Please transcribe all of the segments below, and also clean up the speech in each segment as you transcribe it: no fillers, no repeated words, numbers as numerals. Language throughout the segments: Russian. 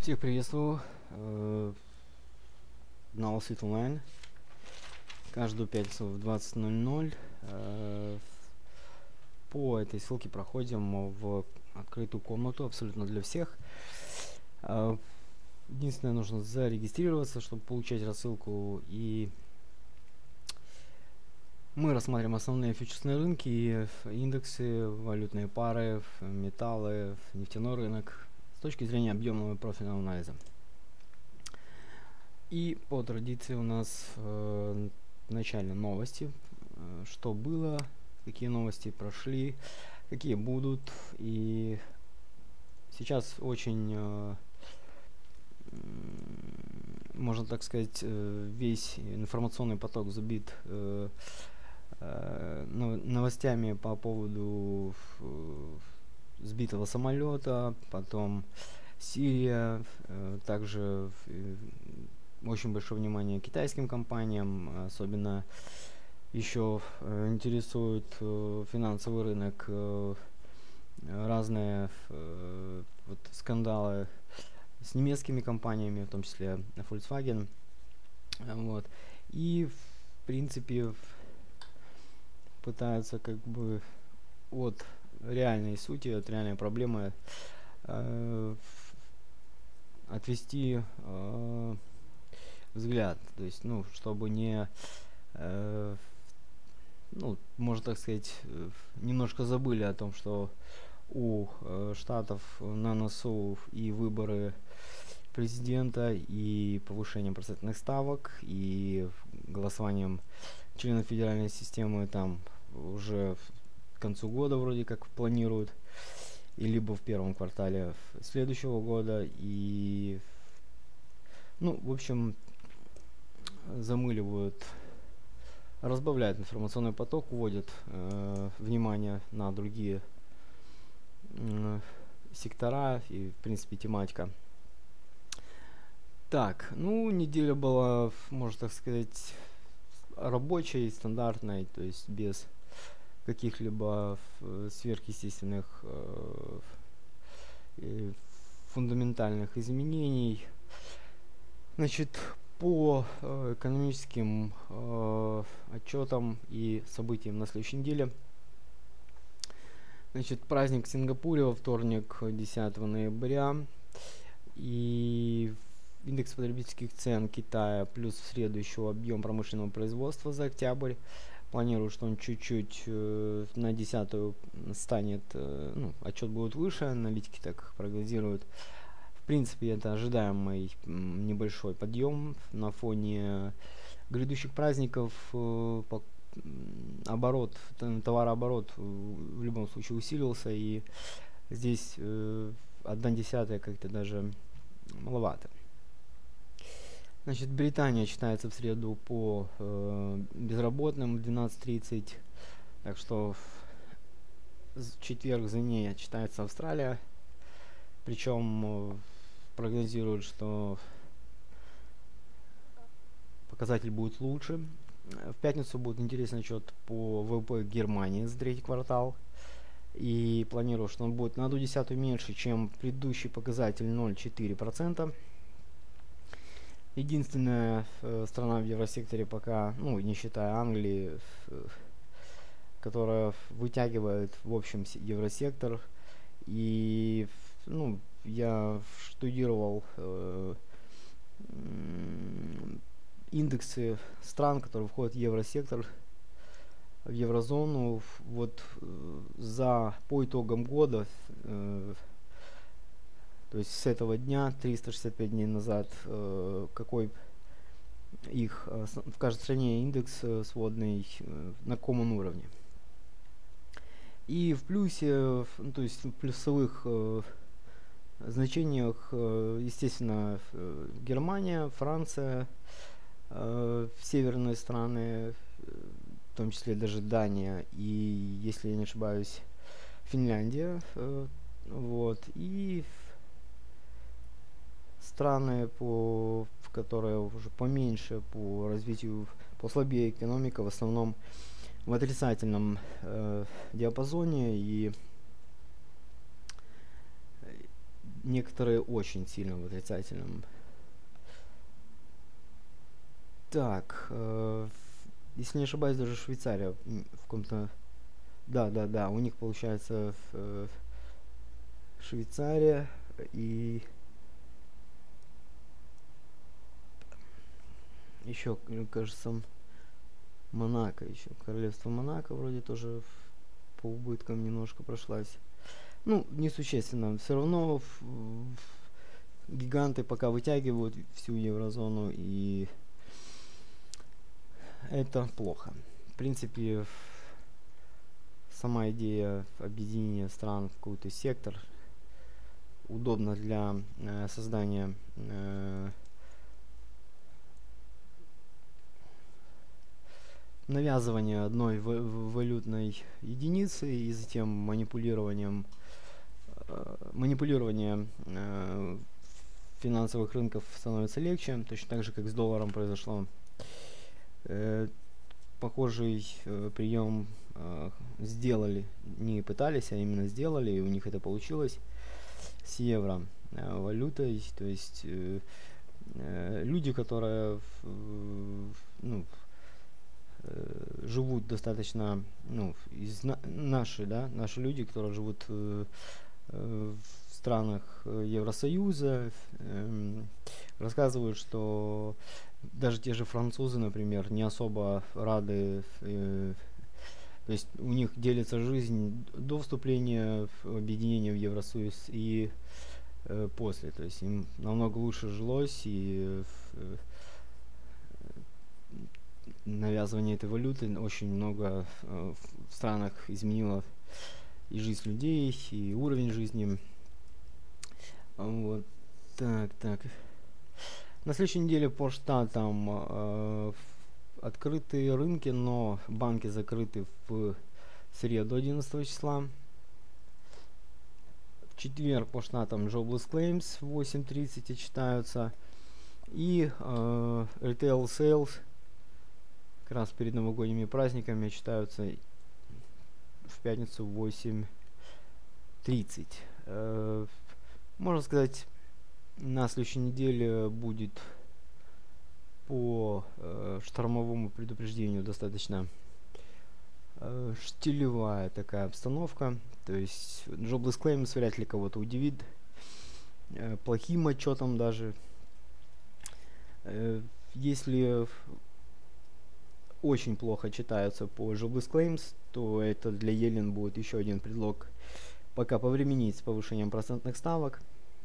Всех приветствую на Wall Street Online. Каждую пятницу в 20:00 по этой ссылке проходим в открытую комнату абсолютно для всех. Единственное, нужно зарегистрироваться, чтобы получать рассылку. И мы рассматриваем основные фьючерсные рынки, индексы, валютные пары, металлы, нефтяной рынок с точки зрения объемного и профильного анализа. И по традиции у нас в начале новости, что было, какие новости прошли, какие будут. И сейчас очень, можно так сказать, весь информационный поток забит новостями по поводу сбитого самолета, потом Сирия, также очень большое внимание китайским компаниям, особенно еще интересует финансовый рынок, разные вот скандалы с немецкими компаниями, в том числе Volkswagen. Вот. И в принципе пытаются как бы от реальной сути, от реальной проблемы отвести взгляд, то есть, чтобы не, можно так сказать, немножко забыли о том, что у штатов на носу и выборы президента, и повышение процентных ставок, и голосованием членов федеральной системы там уже к концу года вроде как планируют, и либо в первом квартале следующего года, и в общем, замыливают, разбавляют информационный поток, уводят внимание на другие сектора и, в принципе, тематика. Так, неделя была, можно так сказать, рабочей, стандартной, то есть без каких-либо сверхъестественных фундаментальных изменений. Значит, по экономическим отчетам и событиям на следующей неделе. Значит, праздник в Сингапуре во вторник, 10 ноября. И индекс потребительских цен Китая плюс в среду еще объем промышленного производства за октябрь. Планирую, что он чуть-чуть на 10-ю станет, отчет будет выше, аналитики так прогнозируют. В принципе, это ожидаемый небольшой подъем на фоне грядущих праздников. Товарооборот в любом случае усилился, и здесь 1/10 как-то даже маловато. Значит, Британия читается в среду по безработным в 12:30, так что в четверг за ней читается Австралия, причем прогнозируют, что показатель будет лучше. В пятницу будет интересный отчет по ВВП Германии за третий квартал. И планирую, что он будет на 0,1 меньше, чем предыдущий показатель 0,4%. Единственная страна в евросекторе пока, не считая Англии, которая вытягивает в общем евросектор. И я штудировал индексы стран, которые входят в евросектор, в еврозону. Вот по итогам года, то есть с этого дня, 365 дней назад, какой их в каждой стране индекс сводный, на каком он уровне. И в плюсе, то есть в плюсовых значениях, естественно, Германия, Франция, северные страны, в том числе даже Дания и, если я не ошибаюсь, Финляндия, вот, и страны, которые уже поменьше по развитию, послабее экономика, в основном в отрицательном диапазоне. И некоторые очень сильно в отрицательном. Так, если не ошибаюсь, даже Швейцария в каком-то... Да, у них получается Швейцария и еще, кажется, Монако еще. Королевство Монако вроде тоже по убыткам немножко прошлась. Ну, несущественно. Все равно гиганты пока вытягивают всю еврозону, и это плохо. В принципе, сама идея объединения стран в какой-то сектор удобна для создания навязывания одной валютной единицы и затем манипулирование финансовых рынков становится легче, точно так же, как с долларом произошло. Похожий прием сделали, не пытались, а именно сделали, и у них это получилось с евро валютой. То есть люди, которые живут достаточно, наши люди, которые живут в странах Евросоюза, рассказывают, что даже те же французы, например, не особо рады, то есть у них делится жизнь до вступления в объединение в Евросоюз и после, то есть им намного лучше жилось, и навязывание этой валюты очень много в странах изменило и жизнь людей, и уровень жизни. Вот. Так. На следующей неделе по штатам открытые рынки, но банки закрыты в среду 11 числа. В четверг по штатам Jobless Claims в 8:30 читаются. И Retail Sales как раз перед новогодними праздниками читаются в пятницу в 8:30. Можно сказать, на следующей неделе будет по штормовому предупреждению достаточно штилевая такая обстановка. То есть Jobless Claims вряд ли кого-то удивит. Плохим отчетом даже. Если очень плохо читаются по Jobless Claims, то это для Yellen будет еще один предлог пока повременить с повышением процентных ставок.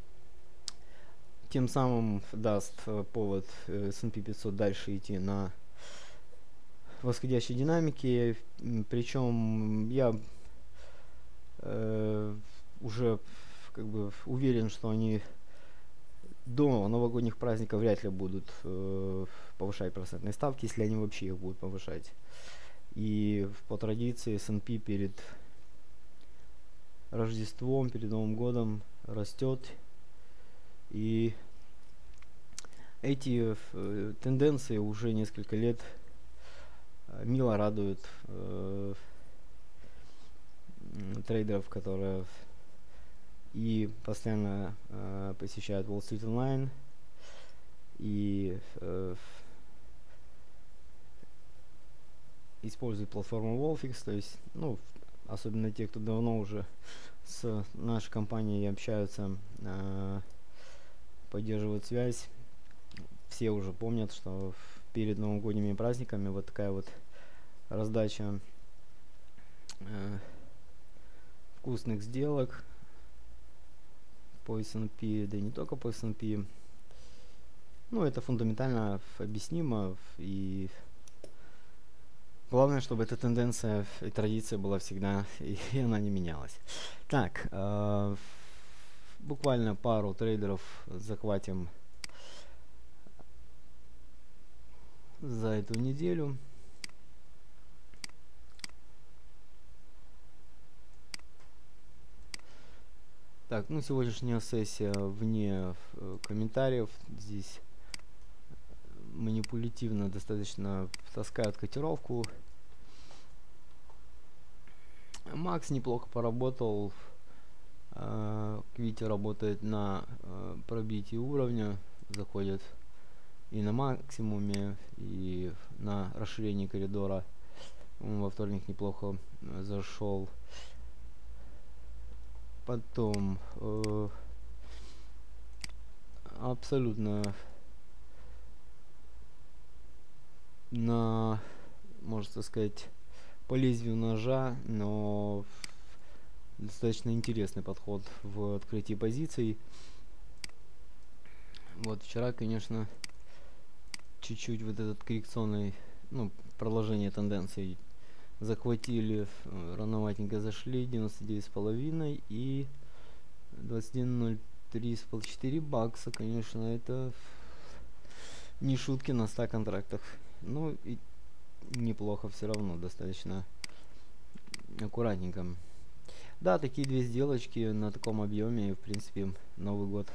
Тем самым даст повод S&P 500 дальше идти на восходящей динамике. Причем я уже как бы уверен, что они до новогодних праздников вряд ли будут повышать процентные ставки, если они вообще их будут повышать. И по традиции S&P перед Рождеством, перед Новым годом растет. И эти тенденции уже несколько лет мило радуют трейдеров, которые и постоянно посещают Wall Street Online, и используют платформу Wolfix. То есть, особенно те, кто давно уже с нашей компанией общаются, поддерживают связь, все уже помнят, что перед новогодними праздниками вот такая вот раздача вкусных сделок по S&P, да и не только по S&P. Это фундаментально объяснимо, и главное, чтобы эта тенденция и традиция была всегда, и она не менялась. Так, буквально пару трейдеров захватим за эту неделю. Так, сегодняшняя сессия вне комментариев. Здесь манипулятивно достаточно таскают котировку. Макс неплохо поработал. Квити работает на пробитии уровня, заходит и на максимуме, и на расширении коридора. Он во вторник неплохо зашел. Потом абсолютно на, можно сказать, по лезвию ножа, но достаточно интересный подход в открытии позиций. Вот вчера, конечно, чуть-чуть вот этот коррекционный, ну, продолжение тенденций захватили, рановатенько зашли, 99,5 и 21.03 бакса, конечно, это не шутки на 100 контрактах. Ну и неплохо все равно, достаточно аккуратненько. Да, такие две сделочки на таком объеме, и в принципе Новый год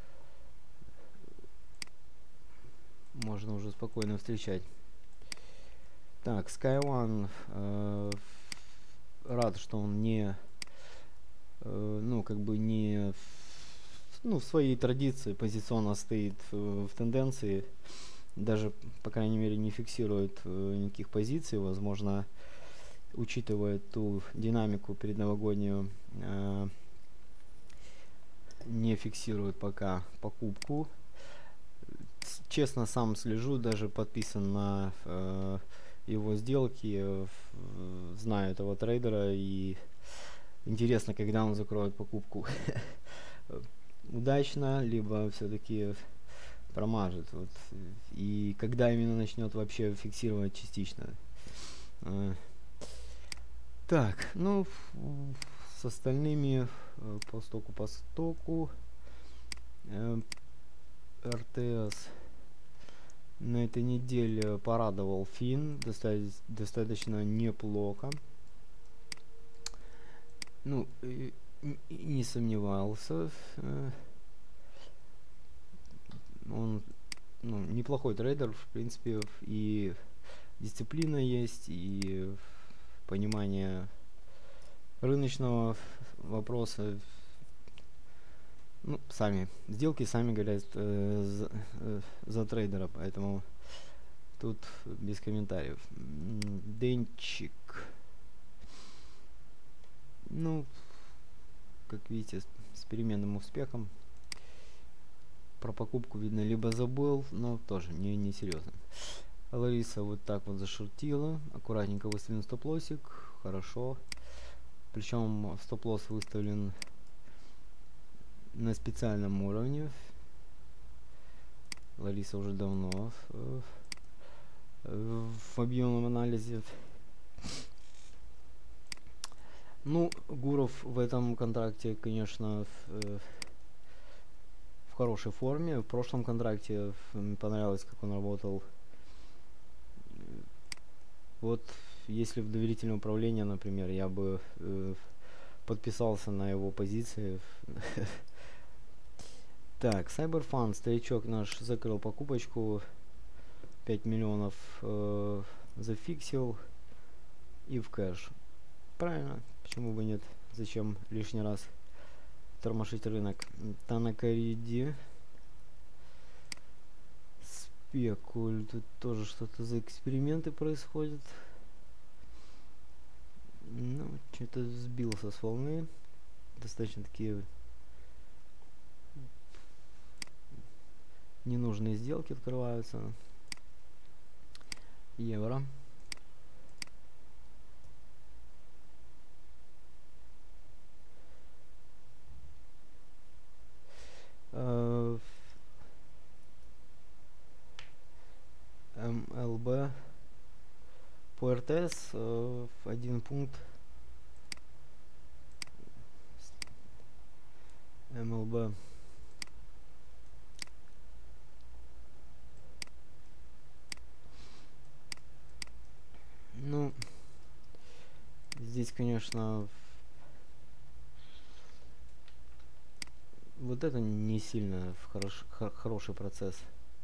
можно уже спокойно встречать. Так, Sky One, рад, что он не, ну, как бы не, ну, в своей традиции позиционно стоит в тенденции, даже, по крайней мере, не фиксирует никаких позиций, возможно, учитывая ту динамику предновогоднюю, не фиксирует пока покупку. Честно, сам слежу, даже подписан на его сделки, знаю этого трейдера, и интересно, когда он закроет покупку. Удачно, либо все-таки промажет. Вот. И когда именно начнет вообще фиксировать частично. Так, ну, с остальными по стоку РТС на этой неделе порадовал Фин достаточно неплохо. Ну, не сомневался. Он, ну, неплохой трейдер, в принципе, и дисциплина есть, и понимание рыночного вопроса. Ну, сами сделки сами говорят за трейдера, поэтому тут без комментариев. Денчик. Ну, как видите, с переменным успехом. Про покупку, видно, либо забыл, но тоже не серьезно. Лариса вот так вот зашортила, аккуратненько выставлен стоп-лоссик, хорошо. Причем стоп-лосс выставлен на специальном уровне. Лариса уже давно в объемном анализе. Ну, Гуров в этом контракте, конечно, в хорошей форме. В прошлом контракте мне понравилось, как он работал. Вот если в доверительное управление, например, я бы подписался на его позиции. Так, Cyberfund, старичок наш закрыл покупочку, 5 миллионов зафиксил и в кэш. Правильно, почему бы нет, зачем лишний раз тормошить рынок. Танакариди, Спекуль, тут тоже что-то за эксперименты происходят. Ну, что-то сбился с волны, достаточно такие ненужные сделки открываются. Евро. МЛБ по РТС 1 пункт. МЛБ ну здесь, конечно, вот это не сильно хороший процесс.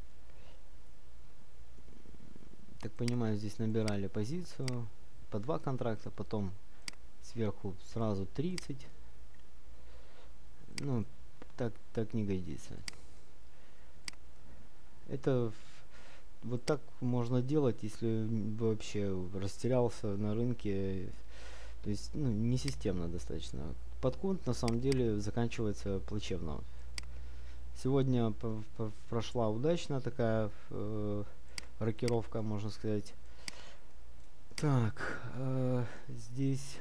Так понимаю, здесь набирали позицию по 2 контракта, потом сверху сразу 30. ну, так не годится. Это вот так можно делать, если вообще растерялся на рынке. То есть, ну, не системно достаточно. Подход на самом деле заканчивается плачевно. Сегодня прошла удачно такая рокировка, можно сказать. Так, здесь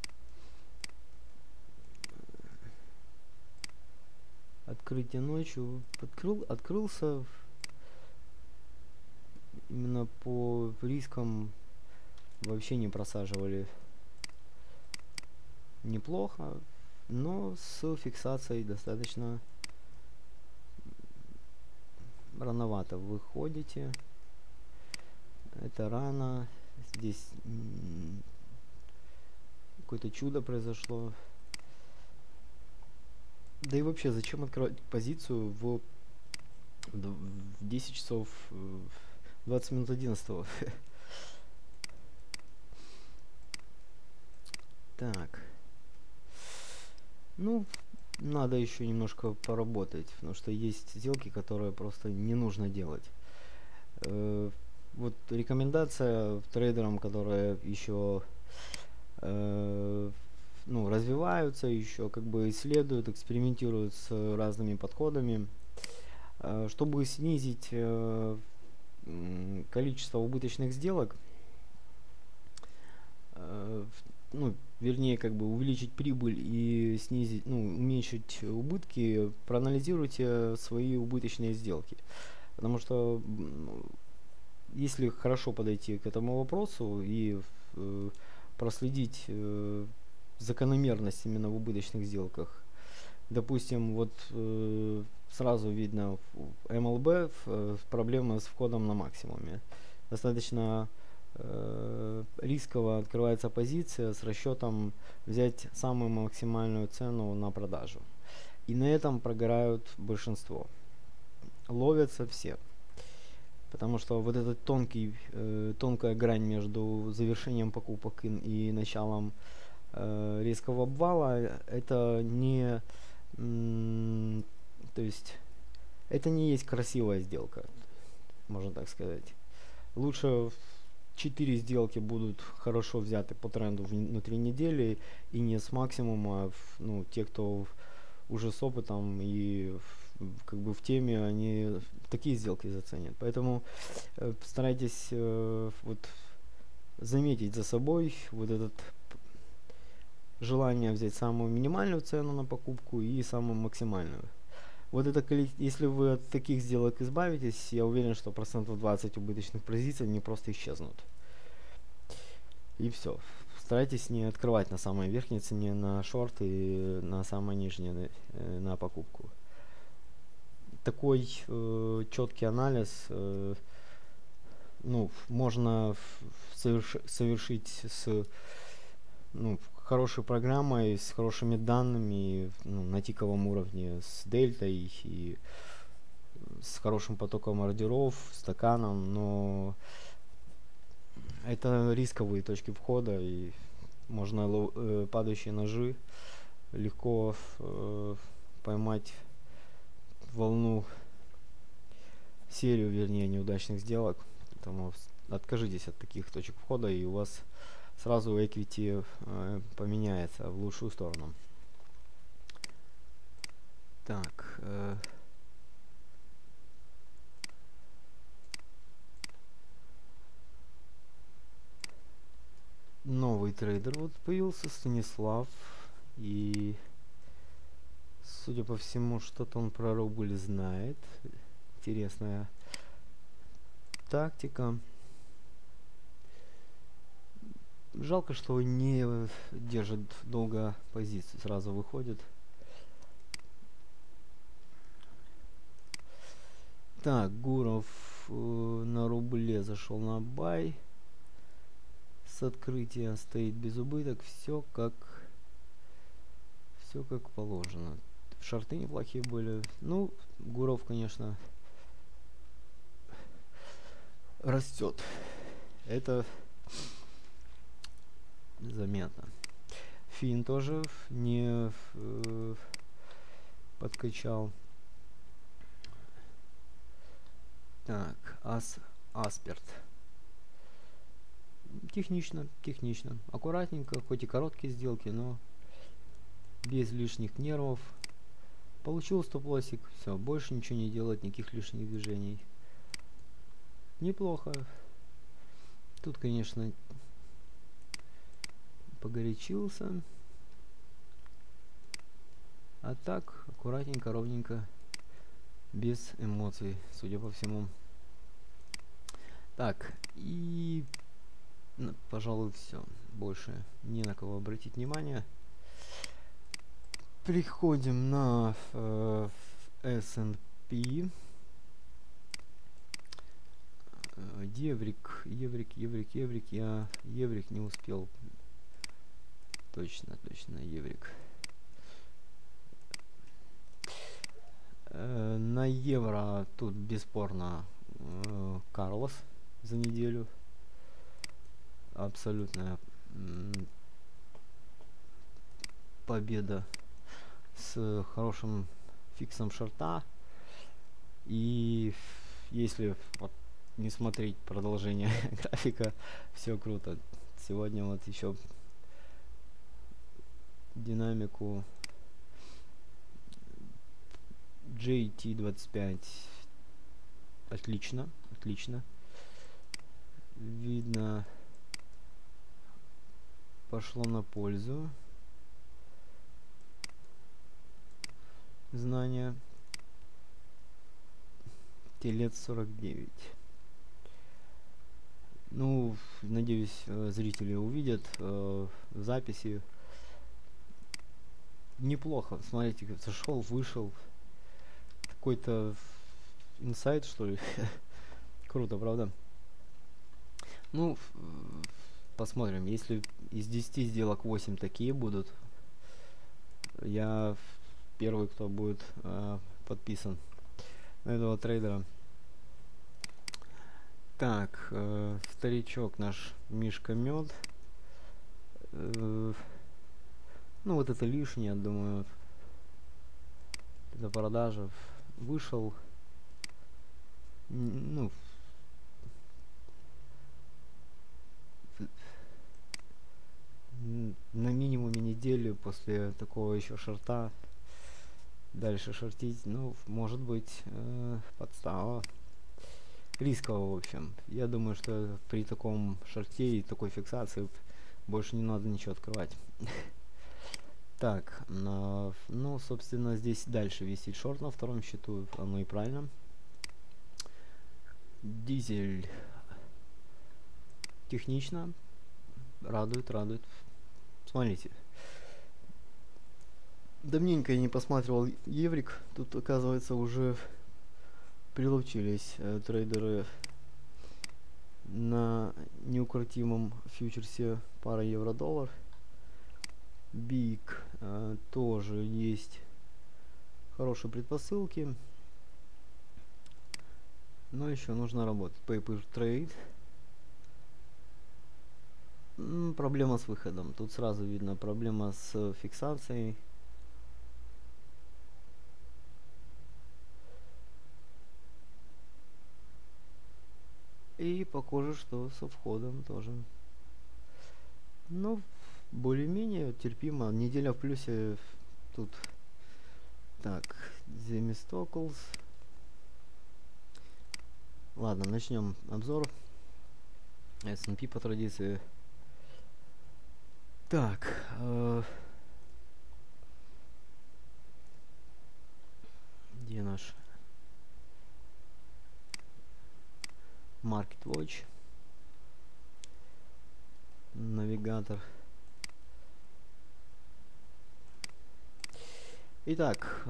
открытие ночью открылся именно по рискам, вообще не просаживали неплохо, но с фиксацией достаточно рановато выходите. Это рано. Здесь какое-то чудо произошло. Да и вообще, зачем открывать позицию в 10 часов 20 минут 11? Так. Ну, надо еще немножко поработать, потому что есть сделки, которые просто не нужно делать. Вот рекомендация трейдерам, которые еще ну, развиваются, еще как бы исследуют, экспериментируют с разными подходами, чтобы снизить количество убыточных сделок, ну, вернее, как бы увеличить прибыль и снизить, ну, уменьшить убытки, проанализируйте свои убыточные сделки. Потому что если хорошо подойти к этому вопросу и проследить закономерность именно в убыточных сделках, допустим, вот сразу видно в MLB проблема с входом на максимуме. Достаточно рисково открывается позиция с расчетом взять самую максимальную цену на продажу. И на этом прогорают большинство. Ловятся все. Потому что вот эта тонкая грань между завершением покупок и началом резкого обвала, это не, то есть, это не есть красивая сделка, можно так сказать. Лучше 4 сделки будут хорошо взяты по тренду внутри недели и не с максимума, ну, те, кто уже с опытом и как бы в теме, они такие сделки заценят. Поэтому постарайтесь вот заметить за собой вот этот желание взять самую минимальную цену на покупку и самую максимальную. Вот это, если вы от таких сделок избавитесь, я уверен, что процентов 20 убыточных позиций не просто исчезнут. И все. Старайтесь не открывать на самой верхней цене на шорт и на самой нижней на покупку. Такой четкий анализ ну, можно совершить с хорошей программой, с хорошими данными, ну, на тиковом уровне, с дельтой и с хорошим потоком ордеров, стаканом, но это рисковые точки входа, и можно падающие ножи легко поймать волну, серию, вернее, неудачных сделок. Поэтому откажитесь от таких точек входа, и у вас сразу equity поменяется в лучшую сторону. Так. Новый трейдер вот появился, Станислав. И судя по всему, что-то он про рубль знает. Интересная тактика. Жалко, что не держит долго позицию, сразу выходит. Так, Гуров на рубле зашел на бай. С открытия стоит без убыток. Все как положено. Шорты неплохие были. Ну, Гуров, конечно, растет. Это заметно. Фин тоже не подкачал. Так, Асперт. Технично, технично. Аккуратненько, хоть и короткие сделки, но без лишних нервов. Получил стоп-лоссик, все, больше ничего не делать, никаких лишних движений. Неплохо. Тут, конечно, погорячился. А так, аккуратненько, ровненько, без эмоций, судя по всему. Так, и, пожалуй, все. Больше не на кого обратить внимание. Переходим на S&P. Еврик. Я Еврик не успел. Точно, Еврик. На евро тут бесспорно Карлос за неделю. Абсолютная победа с хорошим фиксом шорта. И если вот не смотреть продолжение графика, все круто. Сегодня вот еще динамику JT25 отлично. Видно, пошло на пользу знания. Телец 49. Ну, надеюсь, зрители увидят в записи. Неплохо. Смотрите, зашел, вышел. Какой-то инсайт, что ли. Круто, правда? Ну, посмотрим. Если из 10 сделок 8 такие будут, я первый, кто будет подписан на этого трейдера. Так, старичок наш Мишка Мед. Ну, вот это лишнее, я думаю. Это продажа. Вышел. Ну, на минимуме недели после такого еще шорта дальше шортить, ну, может быть, подстава. Рисково, в общем. Я думаю, что при таком шорте и такой фиксации больше не надо ничего открывать. Так, ну, собственно, здесь дальше висит шорт на втором счету, оно и правильно. Дизель технично, радует. Смотрите. Давненько я не посматривал еврик, тут, оказывается, уже прилучились трейдеры на неукротимом фьючерсе пара евро-доллар. Биг тоже есть хорошие предпосылки, но еще нужно работать. Paper Trade. Проблема с выходом. Тут сразу видно проблема с фиксацией. И похоже, что со входом тоже. Ну, более-менее терпимо. Неделя в плюсе тут. Так, Земистоклс. Ладно, начнем обзор. S&P по традиции. Так, где наш Market Watch? Навигатор. Итак,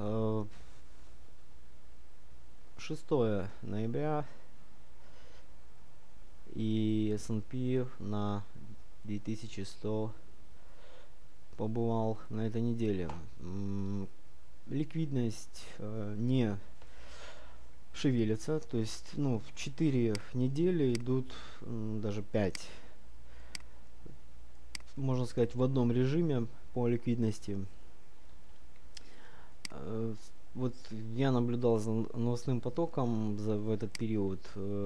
6 ноября и S&P на 2100 побывал на этой неделе. Ликвидность не шевелится, то есть, ну, в 4 недели идут, даже 5, можно сказать, в одном режиме по ликвидности. вот я наблюдал за новостным потоком в этот период.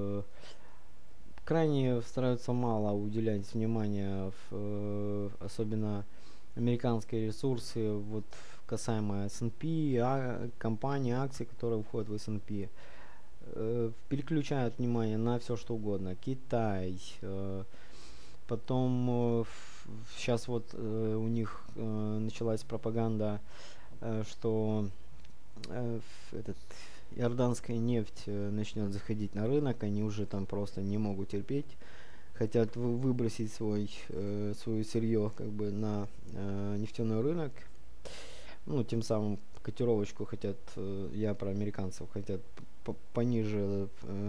Крайне стараются мало уделять внимания, особенно американские ресурсы, вот касаемо S&P, компании, акции, которые входят в S&P, переключают внимание на все что угодно. Китай, потом сейчас вот у них началась пропаганда, что этот иорданская нефть начнет заходить на рынок, они уже там просто не могут терпеть, хотят выбросить свое сырье как бы на нефтяной рынок, ну тем самым котировочку хотят, я про американцев, хотят пониже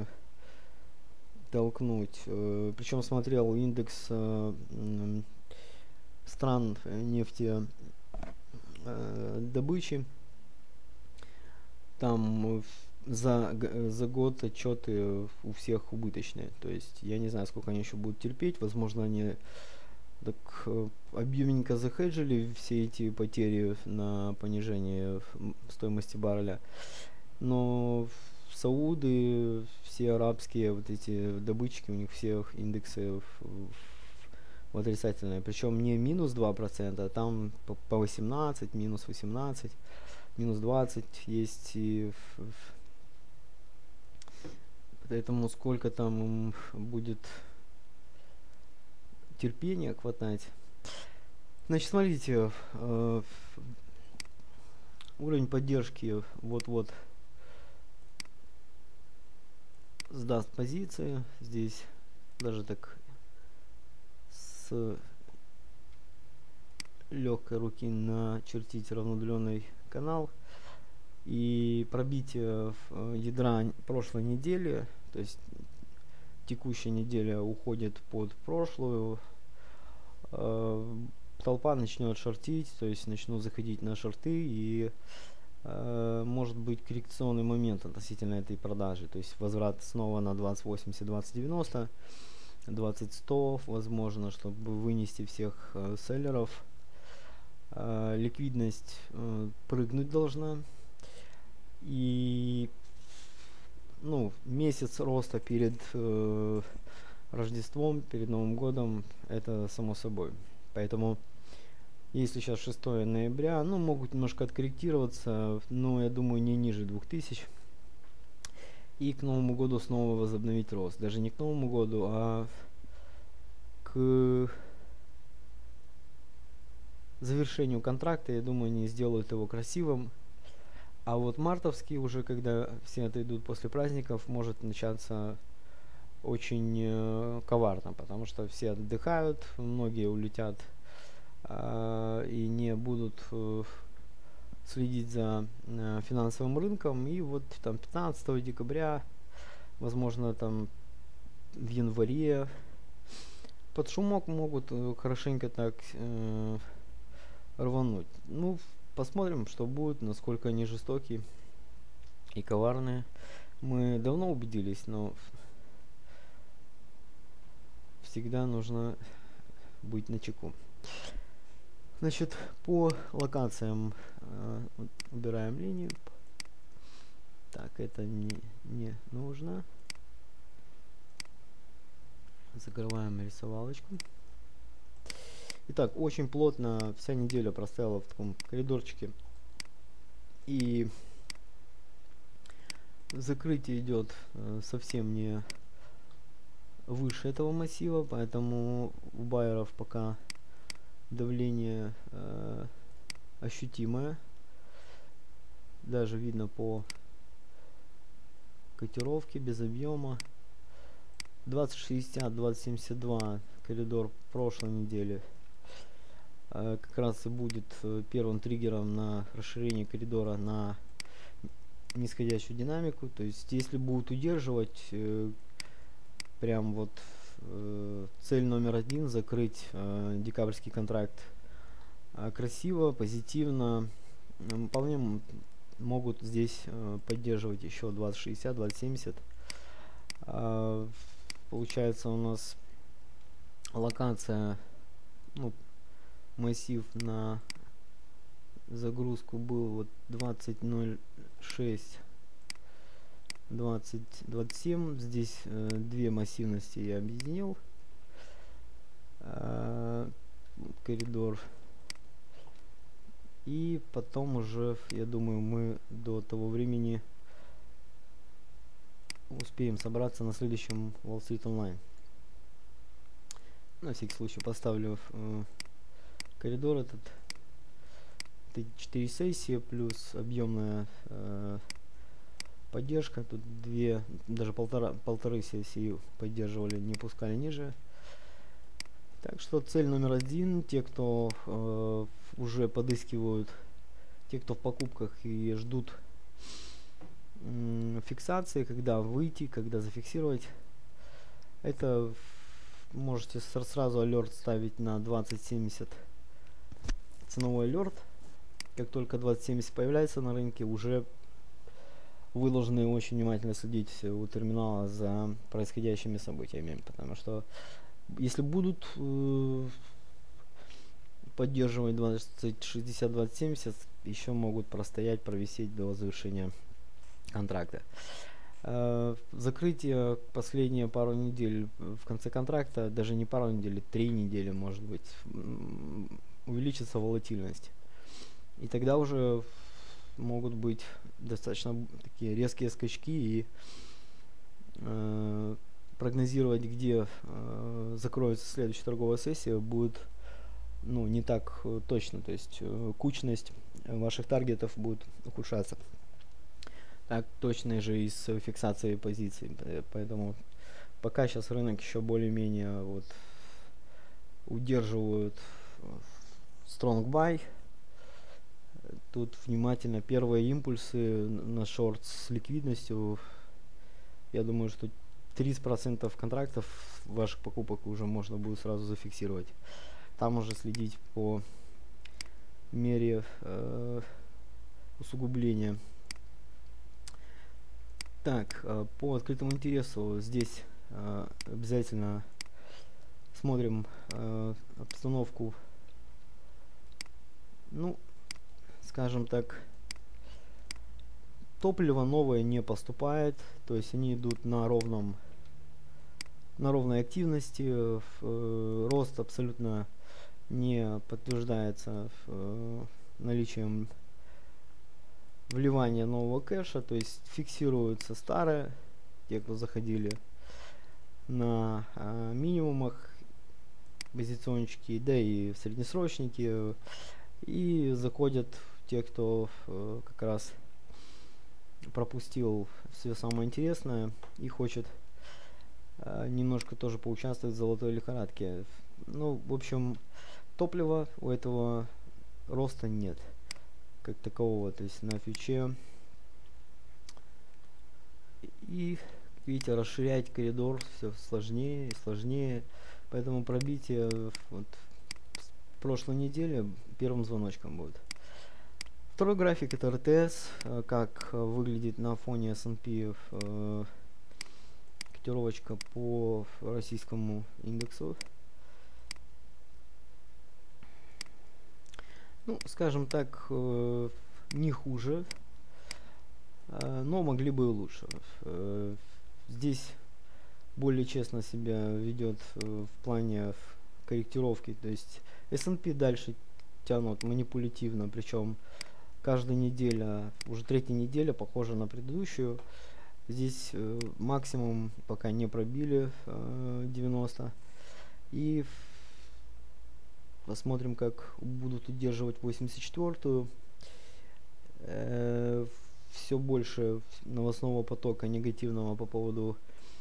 толкнуть. Причем смотрел индекс стран нефти добычи. Там за год отчеты у всех убыточные. То есть я не знаю, сколько они еще будут терпеть. Возможно, они так объемненько захеджили все эти потери на понижение стоимости барреля. Но сауды, все арабские вот эти добытчики, у них всех индексы в отрицательные. Причем не минус 2%, а там по 18, минус 18, минус 20 есть. И поэтому сколько там им будет терпения хватать. Значит, смотрите, уровень поддержки вот-вот сдаст позиции. Здесь даже так с легкой руки начертить равноудаленный канал. И пробитие ядра прошлой недели, то есть текущая неделя уходит под прошлую, толпа начнет шортить, то есть начнут заходить на шорты, и может быть коррекционный момент относительно этой продажи, то есть возврат снова на 2080, 2090, 20-100, возможно, чтобы вынести всех селлеров. Ликвидность прыгнуть должна. И ну, месяц роста перед Рождеством, перед Новым годом, это само собой. Поэтому, если сейчас 6 ноября, ну, могут немножко откорректироваться, но я думаю, не ниже 2000. И к Новому году снова возобновить рост. Даже не к Новому году, а к завершению контракта, я думаю, они сделают его красивым. А вот мартовский уже, когда все отойдут после праздников, может начаться очень коварно, потому что все отдыхают, многие улетят и не будут следить за финансовым рынком. И вот там 15 декабря, возможно, там в январе под шумок могут хорошенько так рвануть. Ну, посмотрим, что будет, насколько они жестокие и коварные. Мы давно убедились, но всегда нужно быть начеку. Значит, по локациям убираем линию. Так, это не нужно. Закрываем рисовалочку. Итак, очень плотно вся неделя простояла в таком коридорчике. И закрытие идет совсем не выше этого массива, поэтому у байеров пока давление ощутимое. Даже видно по котировке без объема. 2060, 2072 коридор прошлой недели как раз и будет первым триггером на расширение коридора на нисходящую динамику. То есть если будут удерживать, прям вот цель номер один — закрыть декабрьский контракт красиво, позитивно, вполне могут здесь поддерживать еще 2060, 2070. Получается у нас локация, ну, массив на загрузку был вот 20.06 20.27. Здесь две массивности я объединил. Коридор. И потом уже, я думаю, мы до того времени успеем собраться на следующем Wall Street Online. На всякий случай поставлю коридор этот. 4 сессии плюс объемная поддержка. Тут две, даже полторы сессии поддерживали, не пускали ниже. Так что цель номер один, те, кто уже подыскивают, те, кто в покупках и ждут фиксации, когда выйти, когда зафиксировать, это можете сразу алерт ставить на 2070, ценовой алерт. Как только 2070 появляется на рынке, уже вы должны очень внимательно следить у терминала за происходящими событиями, потому что если будут поддерживать 2060, 2070, еще могут простоять, провисеть до завершения контракта. Закрытие последние пару недель в конце контракта, даже не пару недель, 3 недели, может быть, увеличится волатильность. И тогда уже могут быть достаточно такие резкие скачки, и прогнозировать, где закроется следующая торговая сессия, будет не так точно. То есть кучность ваших таргетов будет ухудшаться. Так точно же и с фиксацией позиций. Поэтому пока сейчас рынок еще более-менее удерживают strong buy. Тут внимательно первые импульсы на шорт с ликвидностью. Я думаю, что 30% контрактов ваших покупок уже можно будет сразу зафиксировать. Там уже следить по мере усугубления. Так, по открытому интересу здесь обязательно смотрим обстановку. Скажем так, топливо новое не поступает, то есть они идут на ровной активности, рост абсолютно не подтверждается наличием вливания нового кэша, то есть фиксируются старые, те, кто заходили на минимумах, позициончики, да и в среднесрочники, и заходят те, кто как раз пропустил все самое интересное и хочет немножко тоже поучаствовать в золотой лихорадке. В общем, топлива у этого роста нет как такового, то есть на фьюче. И, видите, расширять коридор все сложнее и сложнее, поэтому пробитие в прошлой неделе первым звоночком будет. Второй график — это РТС, как выглядит на фоне S&P котировочка по российскому индексу. Скажем так, не хуже, но могли бы и лучше. Здесь более честно себя ведет в плане корректировки, то есть S&P дальше тянут манипулятивно, причем каждая неделя, уже третья неделя похожа на предыдущую. Здесь максимум пока не пробили 90. И посмотрим, как будут удерживать 84-ю. Все больше новостного потока негативного по поводу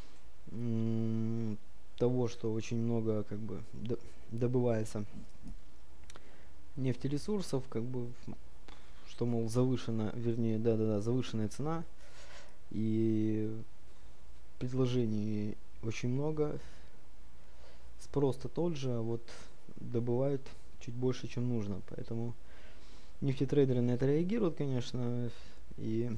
того, что очень много добывается нефтересурсов, что, мол, завышена, вернее, завышенная цена, и предложений очень много, спрос-то тот же, а вот добывают чуть больше, чем нужно, поэтому нефтетрейдеры на это реагируют, конечно, и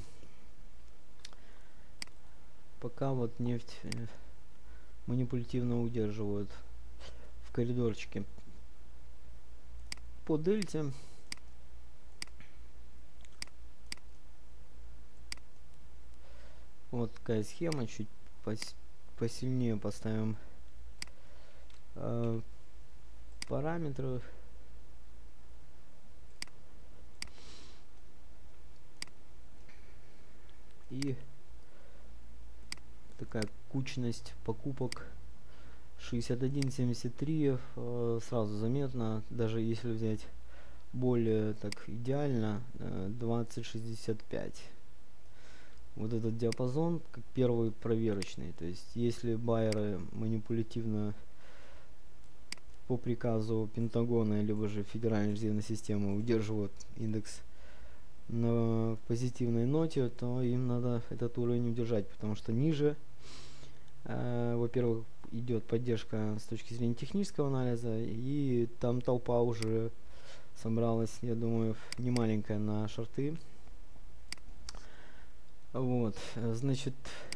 пока нефть манипулятивно удерживают в коридорчике. По дельте Вот такая схема, чуть посильнее поставим параметры. И такая кучность покупок 61,73 сразу заметно, даже если взять более так идеально 20,65. Вот этот диапазон как первый проверочный, то есть если байеры манипулятивно по приказу Пентагона либо же Федеральной резервной системы удерживают индекс на позитивной ноте, то им надо этот уровень удержать, потому что ниже, во-первых, идет поддержка с точки зрения технического анализа, и там толпа уже собралась, я думаю, не маленькая на шорты. Вот, значит,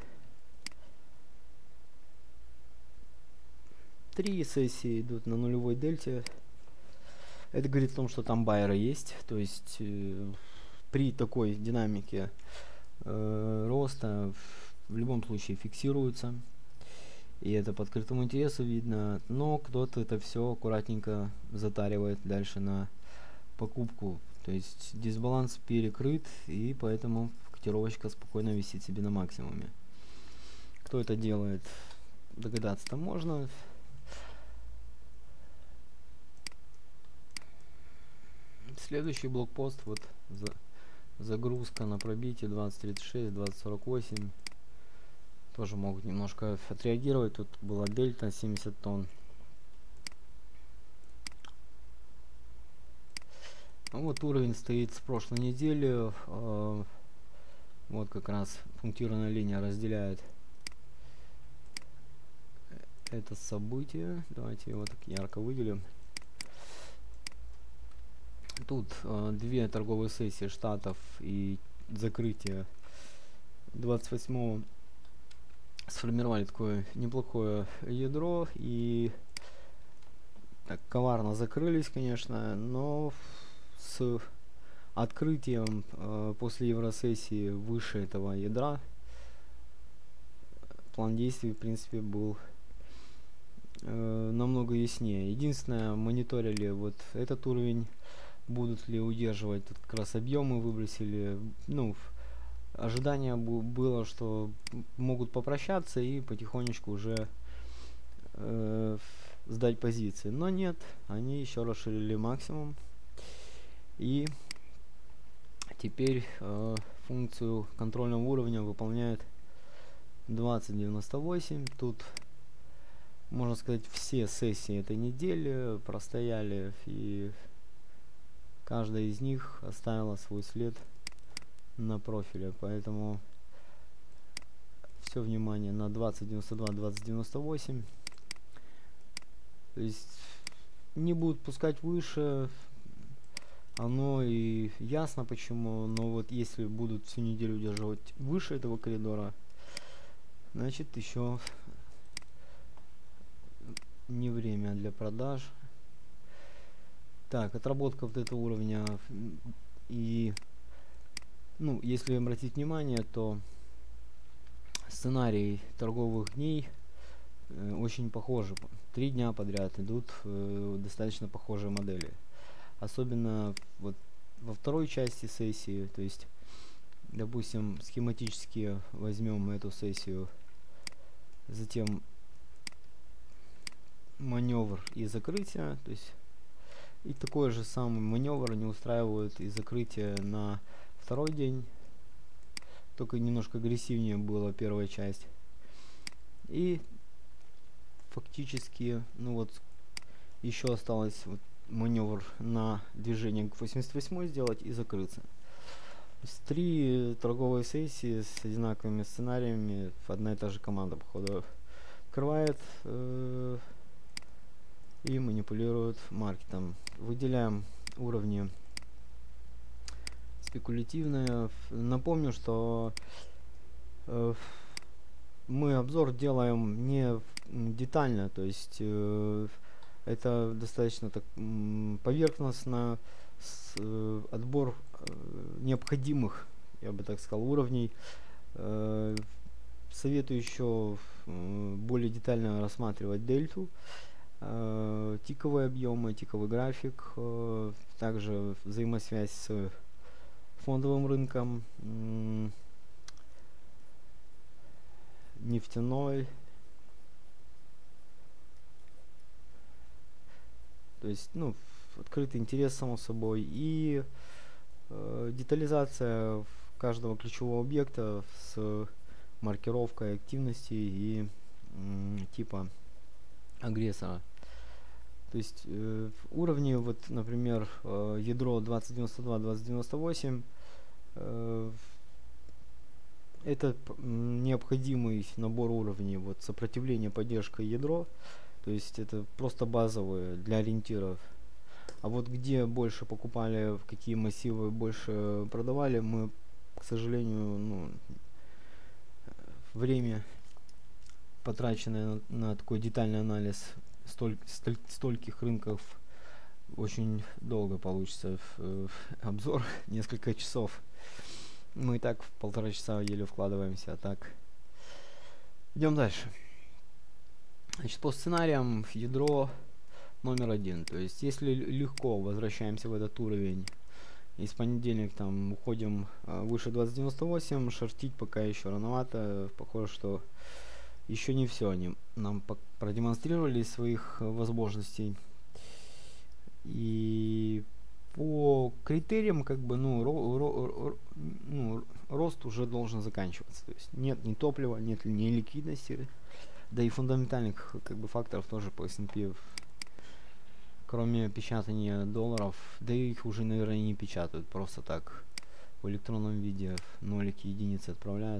3 сессии идут на нулевой дельте. Это говорит о том, что там байеры есть, то есть при такой динамике роста в любом случае фиксируется. И это по открытому интересу видно, но кто-то это все аккуратненько затаривает дальше на покупку. То есть дисбаланс перекрыт, и поэтому котировочка спокойно висит себе на максимуме. Кто это делает, догадаться-то можно. Следующий блокпост, вот загрузка на пробитие 20.36, 20.48. Тоже могут немножко отреагировать. Тут была дельта 70 тонн. Вот уровень стоит с прошлой недели. Вот как раз пунктированная линия разделяет это событие. Давайте его так ярко выделим. Тут две торговые сессии штатов и закрытие 28-го сформировали такое неплохое ядро и так коварно закрылись, конечно, но с открытием после евросессии выше этого ядра план действий в принципе был намного яснее. Единственное, мониторили вот этот уровень, будут ли удерживать. Тут как раз объемы выбросили. Ну, ожидание было, что могут попрощаться и потихонечку уже сдать позиции. Но нет, они еще расширили максимум. И теперь функцию контрольного уровня выполняет 20.98. Тут, можно сказать, все сессии этой недели простояли, и каждая из них оставила свой след на профиле, поэтому все внимание на 20.92, 20.98. То есть не будут пускать выше, оно и ясно почему, но вот если будут всю неделю удерживать выше этого коридора, значит еще не время для продаж. Так, отработка вот этого уровня, и ну, если обратить внимание, то сценарий торговых дней очень похожи. 3 дня подряд идут достаточно похожие модели. Особенно вот во второй части сессии, то есть, допустим, схематически возьмем эту сессию, затем маневр и закрытие, то есть и такой же самый маневр они устраивают и закрытие на второй день, только немножко агрессивнее была первая часть. И фактически, ну вот, еще осталось вот маневр на движение к 88 сделать и закрыться. То есть 3 торговые сессии с одинаковыми сценариями, одна и та же команда, походу, открывает и манипулирует маркетом. Выделяем уровни спекулятивные. Напомню, что мы обзор делаем не детально, то есть это достаточно так поверхностно, отбор необходимых, я бы так сказал, уровней. советую еще более детально рассматривать дельту, тиковые объемы, тиковый график, также взаимосвязь с фондовым рынком, нефтяной. То есть, ну, открытый интерес, само собой, и детализация каждого ключевого объекта с маркировкой активности и типа агрессора. То есть уровни, вот, например, ядро 2092-2098, это необходимый набор уровней, вот, сопротивление, поддержка и ядро. То есть это просто базовые для ориентиров. А вот где больше покупали, в какие массивы больше продавали, мы, к сожалению, ну, время, потраченное на такой детальный анализ стольких рынков, очень долго получится. Обзор несколько часов. Мы и так в 1,5 часа еле вкладываемся, а так. Идем дальше. Значит, по сценариям ядро номер 1. То есть, если легко возвращаемся в этот уровень, и с понедельника там уходим выше 2098, шортить пока еще рановато. Похоже, что еще не все они нам продемонстрировали из своих возможностей. И по критериям, как бы, рост уже должен заканчиваться. То есть нет ни топлива, нет ни ликвидности, да и фундаментальных, как бы, факторов тоже по S&P, кроме печатания долларов, да и их уже, наверное, не печатают, просто так в электронном виде нолики, единицы отправляют.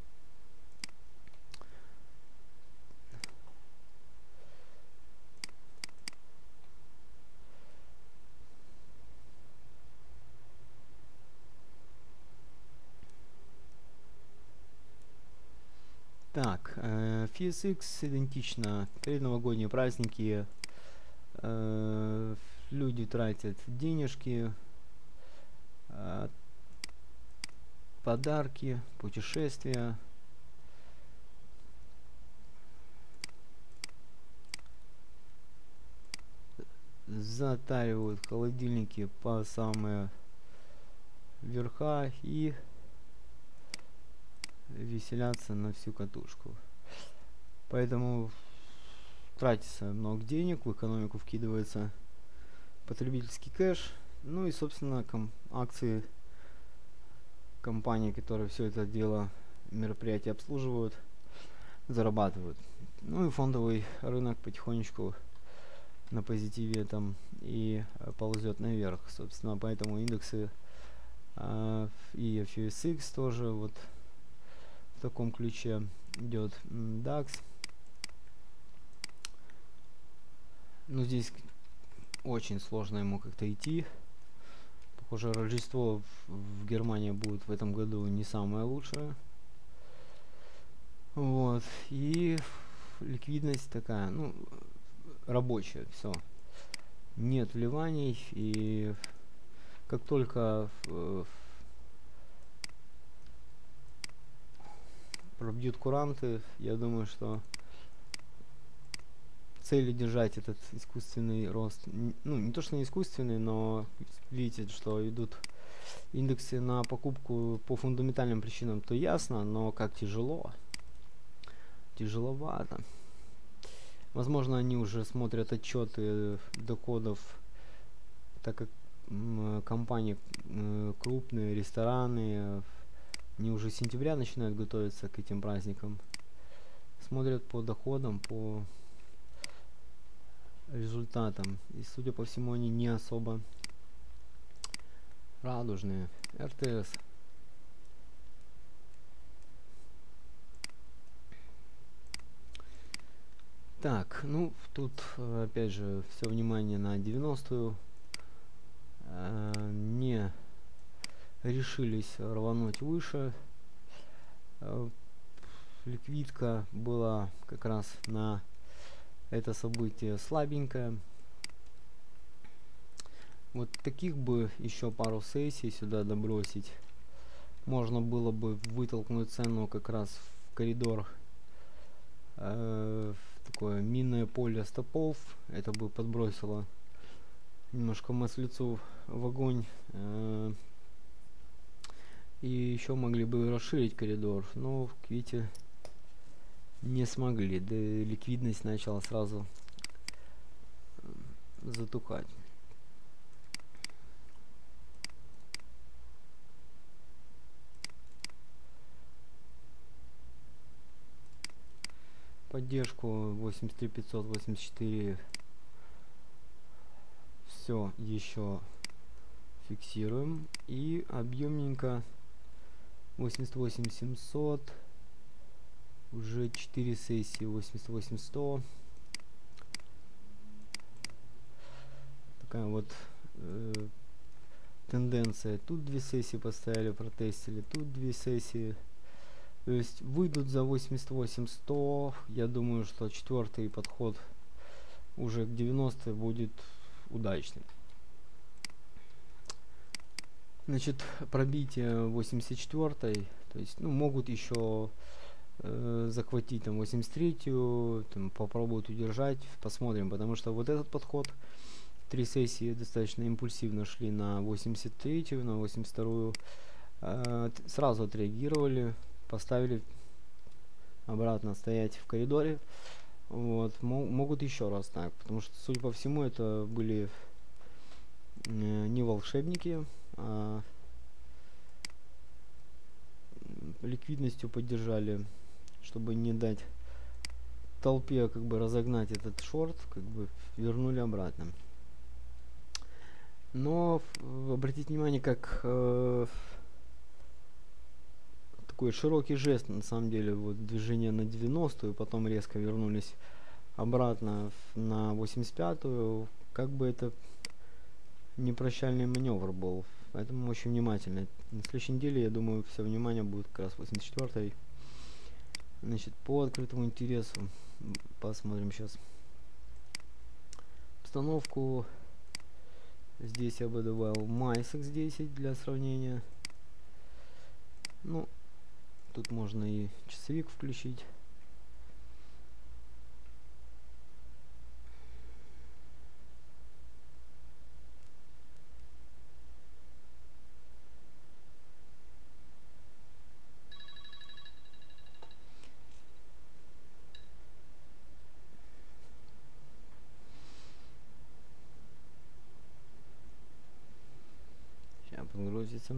Так, FSX идентично. Предновогодние праздники. Люди тратят денежки, подарки, путешествия. Затаривают холодильники по самые верха и веселятся на всю катушку. Поэтому тратится много денег, в экономику вкидывается потребительский кэш, ну и, собственно, акции компаний, которые все это дело, мероприятия обслуживают, зарабатывают. Ну и фондовый рынок потихонечку на позитиве там и ползет наверх, собственно, поэтому индексы и FSX тоже вот в таком ключе идет. DAX. Ну, здесь очень сложно ему как-то идти. Похоже, Рождество в Германии будет в этом году не самое лучшее. Вот. И ликвидность такая, ну, рабочая, все. Нет вливаний, и как только пробьют куранты, я думаю, что цели держать этот искусственный рост, ну, не то что не искусственный, но видите, что идут индексы на покупку по фундаментальным причинам, то ясно, но как тяжеловато. Возможно, они уже смотрят отчеты доходов, так как компании крупные, рестораны, они уже с сентября начинают готовиться к этим праздникам. Смотрят по доходам, по результатам. И, судя по всему, они не особо радужные. РТС. Так, ну, тут, опять же, все внимание на 90-ю. Не решились рвануть выше. Ликвидка была как раз на это событие слабенькое. Вот таких бы еще пару сессий сюда добросить. Можно было бы вытолкнуть цену как раз в коридор такое минное поле стопов. Это бы подбросило немножко маслицу в огонь. И еще могли бы расширить коридор, но, видите, не смогли. Да и ликвидность начала сразу затухать. Поддержку 83584 все еще фиксируем. И объемненько 88700, уже 4 сессии 88100. Такая вот тенденция. Тут 2 сессии поставили, протестили, тут 2 сессии. То есть выйдут за 88-100. Я думаю, что четвертый подход уже к 90 будет удачный. Значит, пробитие 84, то есть, ну, могут еще захватить там 83-ю, там, попробуют удержать, посмотрим, потому что вот этот подход, 3 сессии достаточно импульсивно шли на 83-ю, на 82-ю, сразу отреагировали, поставили обратно стоять в коридоре. Вот, могут еще раз так, потому что, судя по всему, это были не волшебники, а ликвидностью поддержали, чтобы не дать толпе как бы разогнать этот шорт, как бы вернули обратно. Но обратите внимание, как такой широкий жест, на самом деле, вот движение на 90-ю, потом резко вернулись обратно на 85-ю, как бы это не прощальный маневр был. Поэтому очень внимательно. На следующей неделе, я думаю, все внимание будет как раз 84-й. Значит, по открытому интересу посмотрим сейчас обстановку. Здесь я бы добавил MySX 10 для сравнения. Ну, тут можно и часовик включить. Сейчас подгрузится.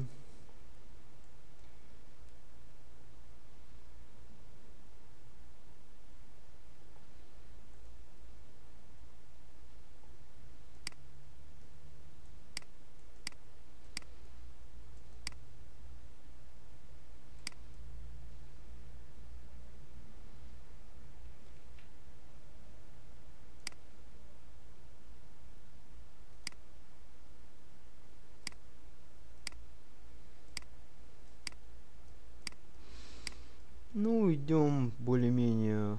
Ну, идем более-менее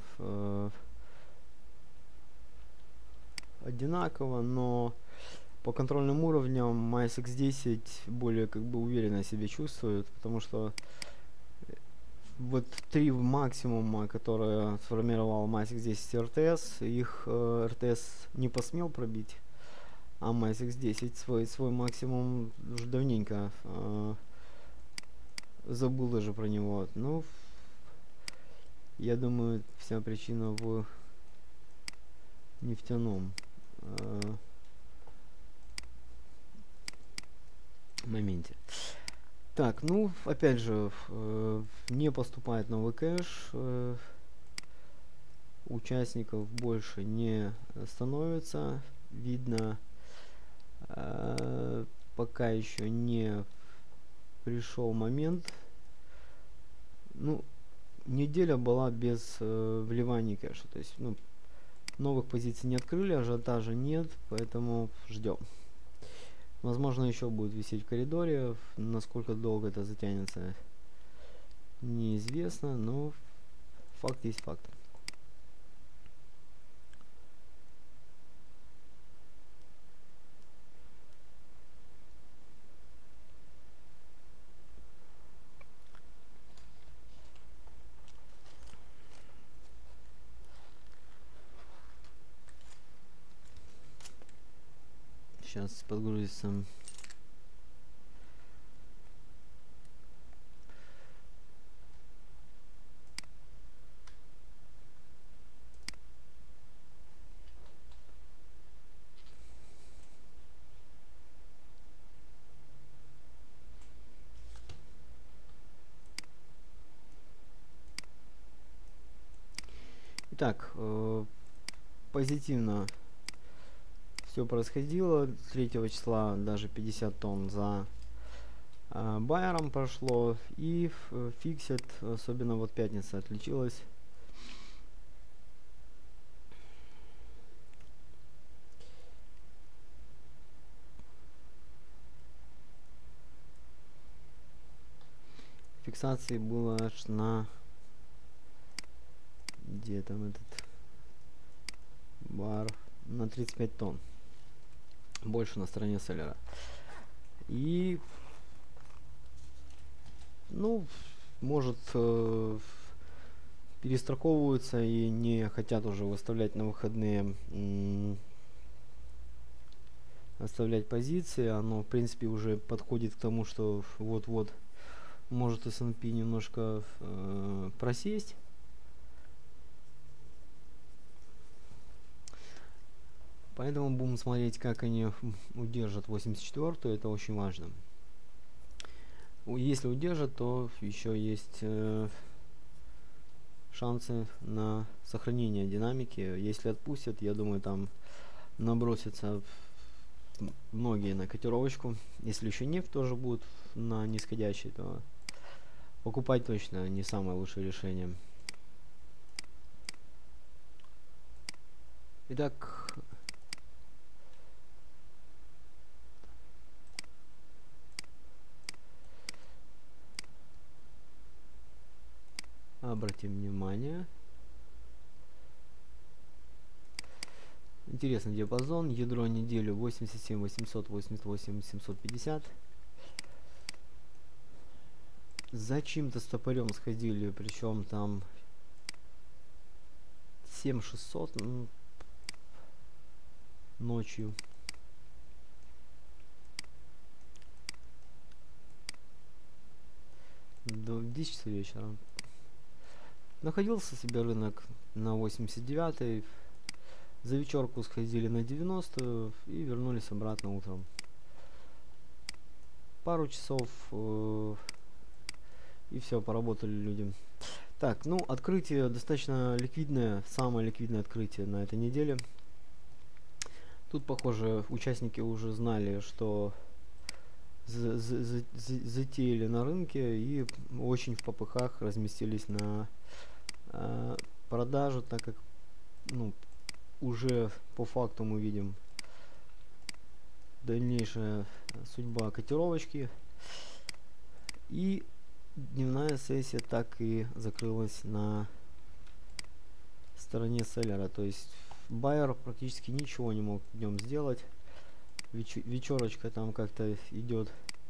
одинаково, но по контрольным уровням MySX 10 более как бы уверенно себя чувствует, потому что вот 3 максимума, которые сформировал MySX 10 RTS, их RTS не посмел пробить, а MySX 10 свой максимум уже давненько забыл даже про него. Ну, я думаю, вся причина в нефтяном моменте. Так, ну, опять же, не поступает новый кэш, участников больше не становится, видно, пока еще не пришел момент. Ну, неделя была без вливания кэша, то есть, ну, новых позиций не открыли, ажиотажа нет, поэтому ждем. Возможно, еще будет висеть в коридоре. Насколько долго это затянется, неизвестно, но факт есть факт. Сейчас подгрузится. Итак, позитивно все происходило. 3 числа даже 50 тонн за байером прошло. И фиксит, особенно вот пятница отличилась. Фиксации было аж на... Где там этот бар? На 35 тонн. Больше на стороне селлера. И... Ну, может, перестраховываются и не хотят уже выставлять на выходные, оставлять позиции. Оно, в принципе, уже подходит к тому, что вот-вот может S&P немножко просесть. Поэтому будем смотреть, как они удержат 84-ю. Это очень важно. Если удержат, то еще есть шансы на сохранение динамики. Если отпустят, я думаю, там набросятся многие на котировочку. Если еще нефть тоже будет на нисходящей, то покупать точно не самое лучшее решение. Итак, обратим внимание. Интересный диапазон. Ядро неделю 87 800, 88 750. За чьим-то стопорем сходили, причем там 7600 ночью. До 10 часов вечера. Находился себе рынок на 89-й. За вечерку сходили на 90-ю и вернулись обратно утром. Пару часов и все, поработали люди. Так, ну, открытие достаточно ликвидное, самое ликвидное открытие на этой неделе. Тут, похоже, участники уже знали, что затеяли на рынке и очень в попыхах разместились на продажу, так как, ну, уже по факту мы видим дальнейшая судьба котировочки. И дневная сессия так и закрылась на стороне селлера. То есть байер практически ничего не мог днем сделать. Вечерочка там как-то идет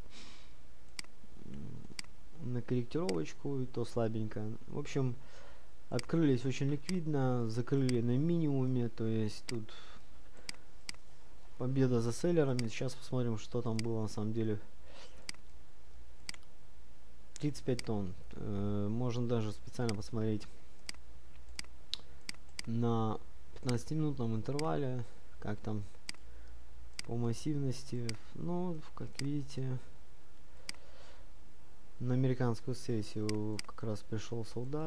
на корректировочку, и то слабенько. В общем, открылись очень ликвидно, закрыли на минимуме, то есть тут победа за селлерами. Сейчас посмотрим, что там было на самом деле. 35 тонн. Можно даже специально посмотреть на 15-минутном интервале, как там по массивности. Ну, как видите, на американскую сессию как раз пришелся удар.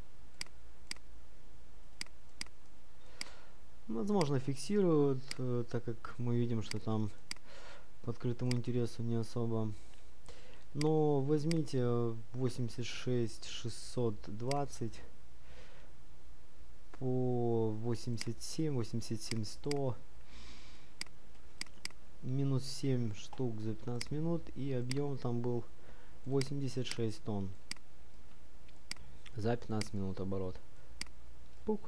Возможно, фиксируют, так как мы видим, что там по открытому интересу не особо. Но возьмите 86 620 по 87 87 100, минус 7 штук за 15 минут, и объем там был 86 тонн за 15 минут оборот. Пук.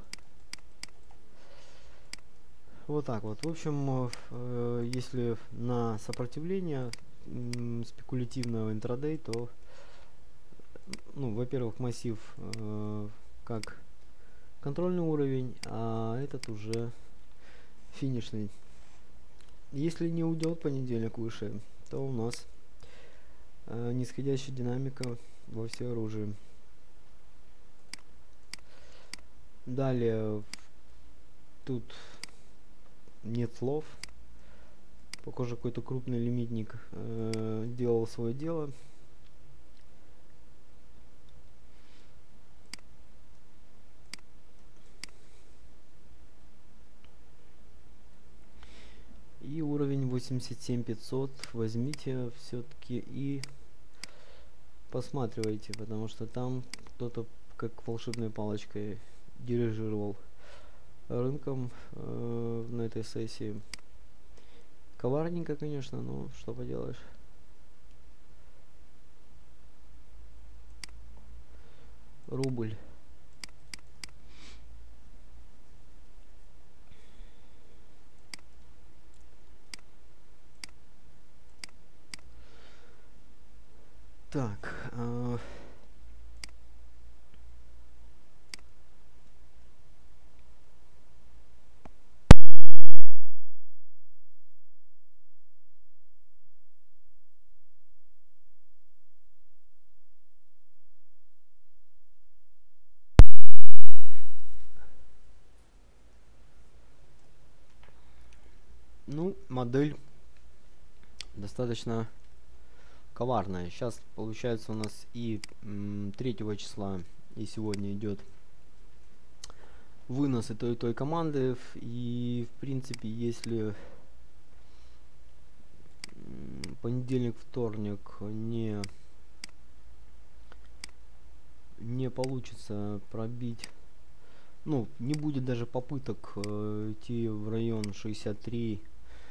Вот так вот. В общем, если на сопротивление спекулятивного интрадей, то, ну, во-первых, массив как контрольный уровень, а этот уже финишный. Если не уйдет понедельник выше, то у нас нисходящая динамика во все оружие. Далее тут нет слов. Похоже, какой-то крупный лимитник делал свое дело. И уровень 87500 возьмите все-таки и посматривайте, потому что там кто-то как волшебной палочкой дирижировал рынком на этой сессии. Коварненько, конечно, но что поделаешь. Рубль. Так, ну, модель достаточно коварная. Сейчас получается у нас и 3 числа, и сегодня идет вынос и той команды. И в принципе, если понедельник, вторник не получится пробить, ну, не будет даже попыток идти в район 63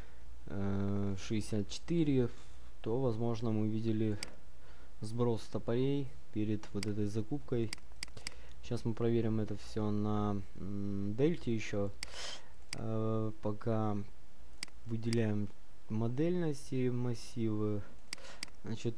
64, то возможно мы видели сброс топорей перед вот этой закупкой. Сейчас мы проверим это все на дельте еще. Пока выделяем модельности массивы. Значит,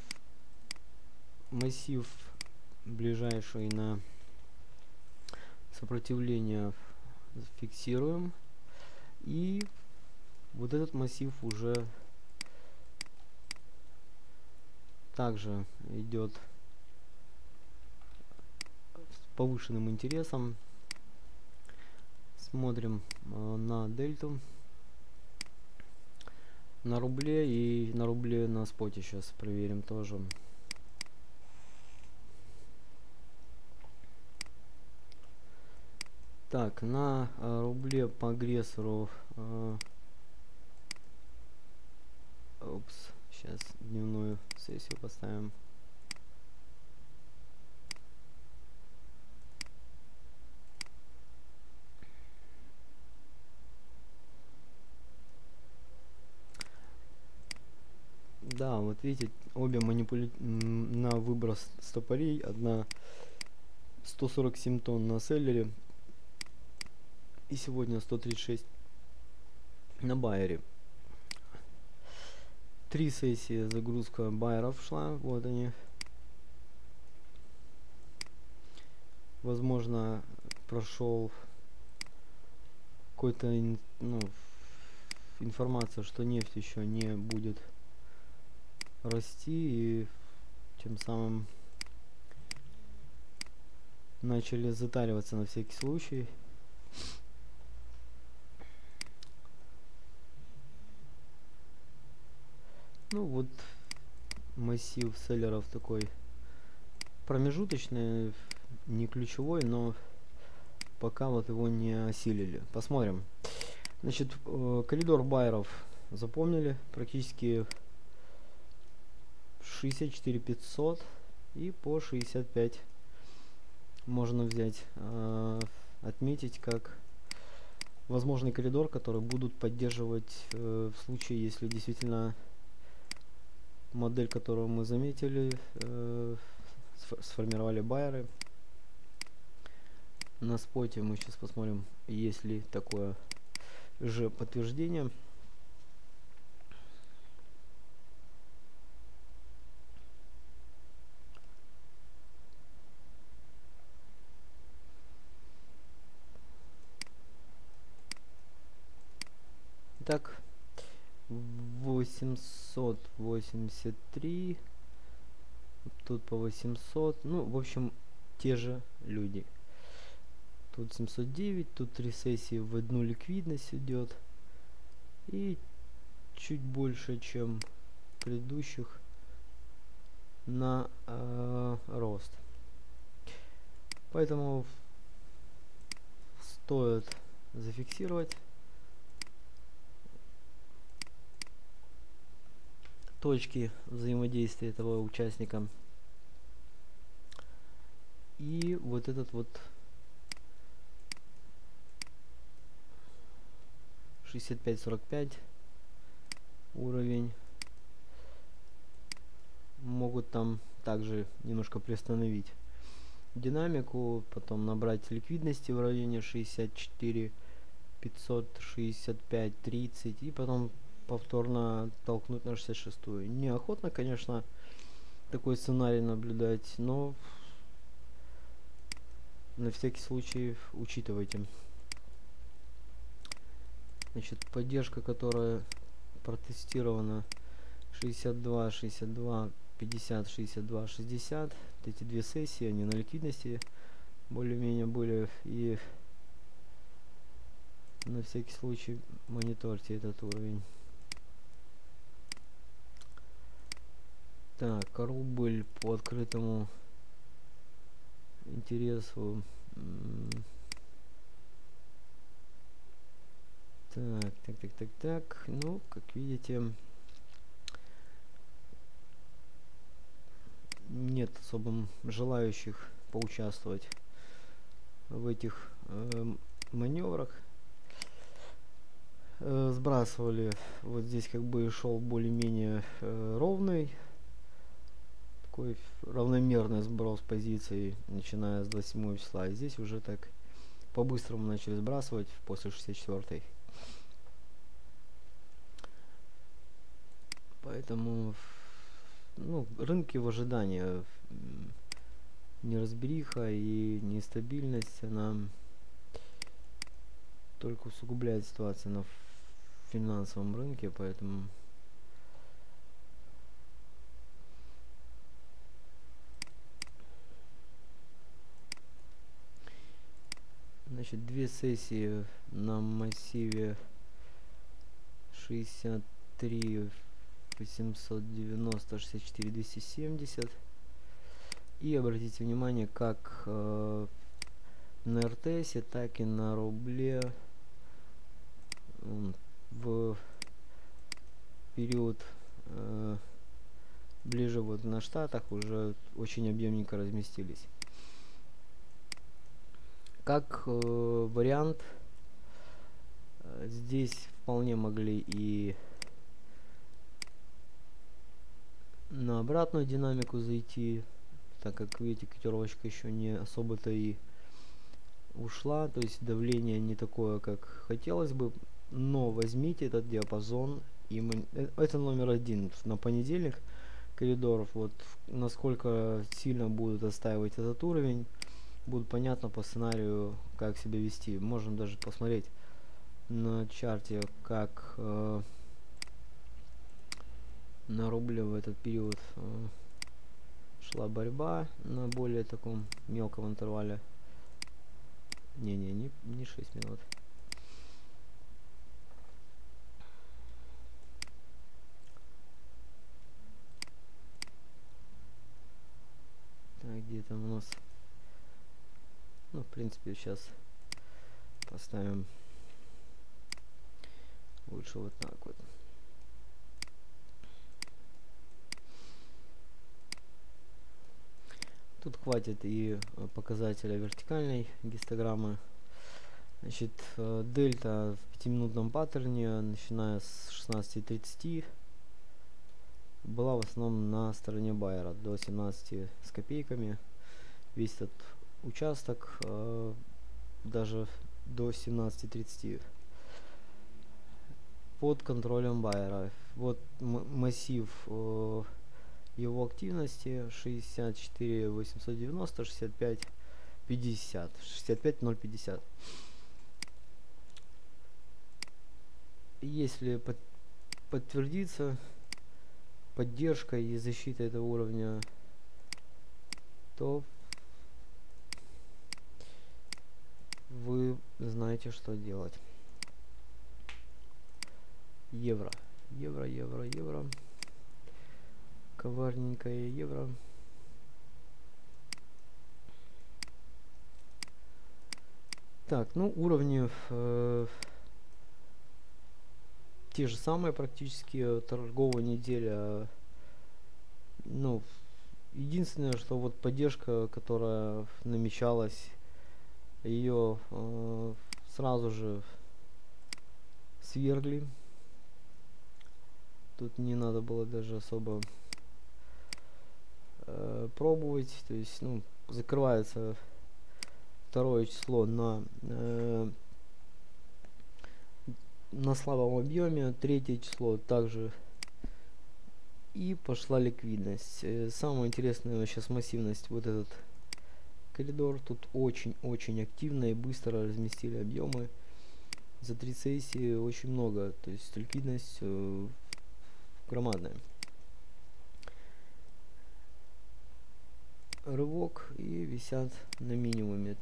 массив ближайший на сопротивление фиксируем. И вот этот массив уже также идет с повышенным интересом. Смотрим на дельту, на рубле, и на рубле на споте сейчас проверим тоже. Так, на рубле по агрессору сейчас дневную сессию поставим. Да, вот видите, обе на выброс стопорей. Одна 147 тонн на селлере, и сегодня 136 на байере. 3 сессии загрузка байеров шла, вот они. Возможно, прошел какой-то информация, что нефть еще не будет расти, и тем самым начали затариваться на всякий случай. Ну вот массив селлеров такой промежуточный, не ключевой, но пока вот его не осилили. Посмотрим. Значит, коридор байеров запомнили, практически 64 500 и по 65 можно взять, отметить как возможный коридор, который будут поддерживать в случае, если действительно модель, которую мы заметили, сформировали байеры. На споте мы сейчас посмотрим, есть ли такое же подтверждение. Так, 883, тут по 800, ну, в общем, те же люди. Тут 709, тут 3 сессии в одну ликвидность идет. И чуть больше, чем предыдущих на рост. Поэтому стоит зафиксировать точки взаимодействия этого участника. И вот этот вот 65-45 уровень могут там также немножко приостановить динамику, потом набрать ликвидности в районе 64 565 30 и потом повторно толкнуть на 66-ю. Неохотно, конечно, такой сценарий наблюдать, но на всякий случай учитывайте. Значит, поддержка, которая протестирована 62, 62, 50, 62, 60. Эти две сессии, они на ликвидности более-менее были. И на всякий случай мониторьте этот уровень. Так, рубль по открытому интересу. Так. Ну, как видите, нет особо желающих поучаствовать в этих маневрах. Сбрасывали. Вот здесь как бы шел более-менее ровный, такой равномерный сброс позиций, начиная с 27 числа. И здесь уже так по-быстрому начали сбрасывать после 64-й. Поэтому, ну, рынки в ожидании, неразбериха и нестабильность, она только усугубляет ситуацию на финансовом рынке, поэтому значит, две сессии на массиве 63 890 64 270. И обратите внимание, как на РТС, так и на рубле в период ближе вот на Штатах уже очень объемненько разместились. Как вариант, здесь вполне могли и на обратную динамику зайти, так как видите, котировочка еще не особо-то и ушла, то есть давление не такое, как хотелось бы, но возьмите этот диапазон, и это номер один на понедельник коридоров. Вот насколько сильно будут отстаивать этот уровень, будет понятно по сценарию, как себя вести. Можем даже посмотреть на чарте, как на рубле в этот период шла борьба на более таком мелком интервале. Не 6 минут. Так, где там у нас? Ну, в принципе, сейчас поставим лучше вот так вот. Тут хватит и показателя вертикальной гистограммы. Значит, дельта в 5-минутном паттерне, начиная с 16:30, была в основном на стороне байера до 17 с копейками. Весь этот участок даже до 17:30 под контролем байера. Вот массив его активности 64 890 65 50 65 050. Если подтвердится поддержка и защита этого уровня, то вы знаете, что делать. Евро. Евро. Коварненькое евро. Так, ну уровни те же самые практически. Торговая неделя. Ну, единственное, что вот поддержка, которая намечалась, ее сразу же свергли. Тут не надо было даже особо пробовать. То есть, ну, закрывается второе число на слабом объеме, третье число также, и пошла ликвидность. Самое интересное сейчас массивность, вот этот коридор. Тут очень активно и быстро разместили объемы. За 3 сессии очень много, то есть ликвидность громадная. Рывок и висят на минимуме.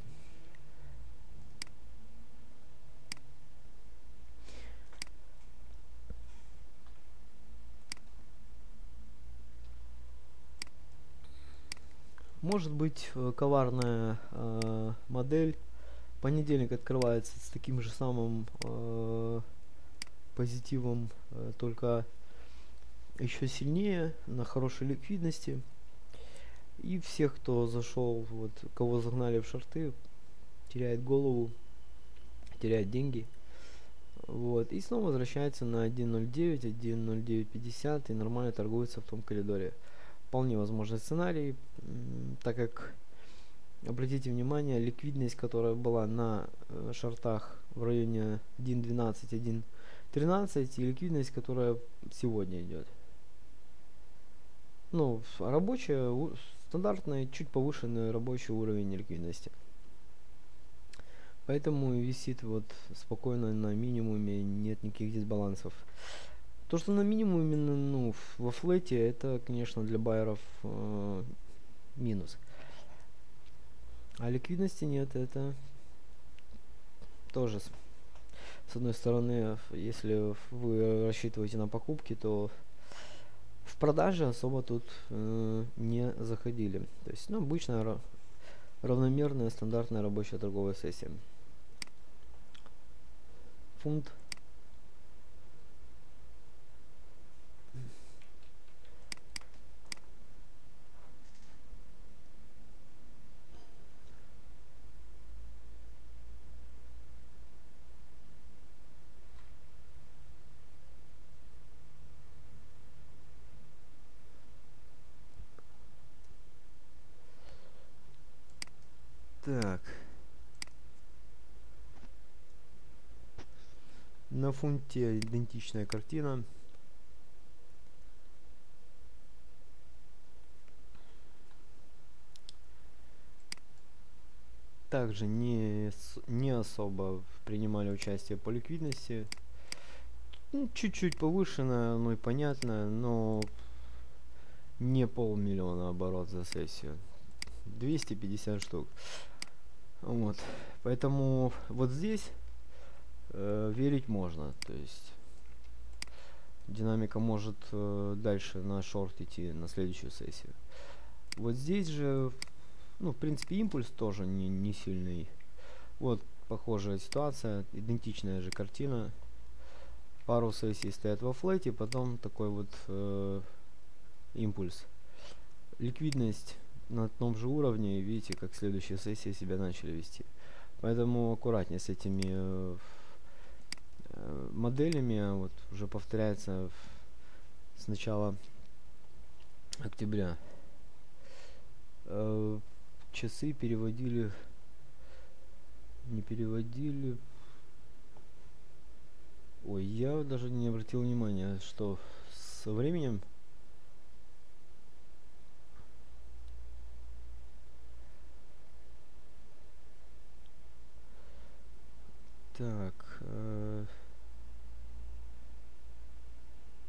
Может быть коварная модель. Понедельник открывается с таким же самым позитивом, только еще сильнее, на хорошей ликвидности. И всех, кто зашел, вот, кого загнали в шорты, теряет голову, теряет деньги. Вот, и снова возвращается на 1.09, 1.0950 и нормально торгуется в том коридоре. Вполне возможный сценарий, так как, обратите внимание, ликвидность, которая была на шортах в районе 1.12, 1.13, и ликвидность, которая сегодня идет. Ну, рабочая, стандартный, чуть повышенный рабочий уровень ликвидности. Поэтому висит вот спокойно на минимуме, нет никаких дисбалансов. То, что на минимуме, ну, во флете, это, конечно, для байеров минус. А ликвидности нет, это тоже, с одной стороны, если вы рассчитываете на покупки, то в продаже особо тут не заходили. То есть, ну, обычная равномерная стандартная рабочая торговая сессия. Фунт. Так. На фунте идентичная картина. Также не особо принимали участие по ликвидности. Ну, чуть-чуть повышенная, ну и понятно, но не 500 000 оборот за сессию. 250 штук. Вот. Поэтому вот здесь верить можно. То есть динамика может дальше на шорт идти на следующую сессию. Вот здесь же, ну, в принципе, импульс тоже не сильный. Вот похожая ситуация, идентичная же картина. Пару сессий стоят во флете, потом такой вот импульс. Ликвидность на том же уровне, и видите, как следующие сессии себя начали вести. Поэтому аккуратнее с этими моделями. Вот уже повторяется с начала октября. Часы переводили, не переводили. Ой, я даже не обратил внимания, что со временем. Так.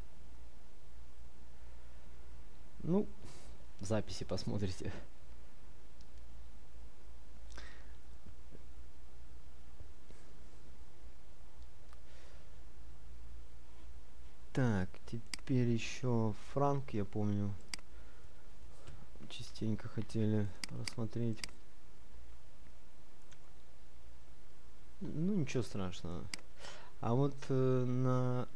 Ну, в записи посмотрите. Так, теперь еще франк, я помню, частенько хотели рассмотреть. Ну, ничего страшного. А вот на...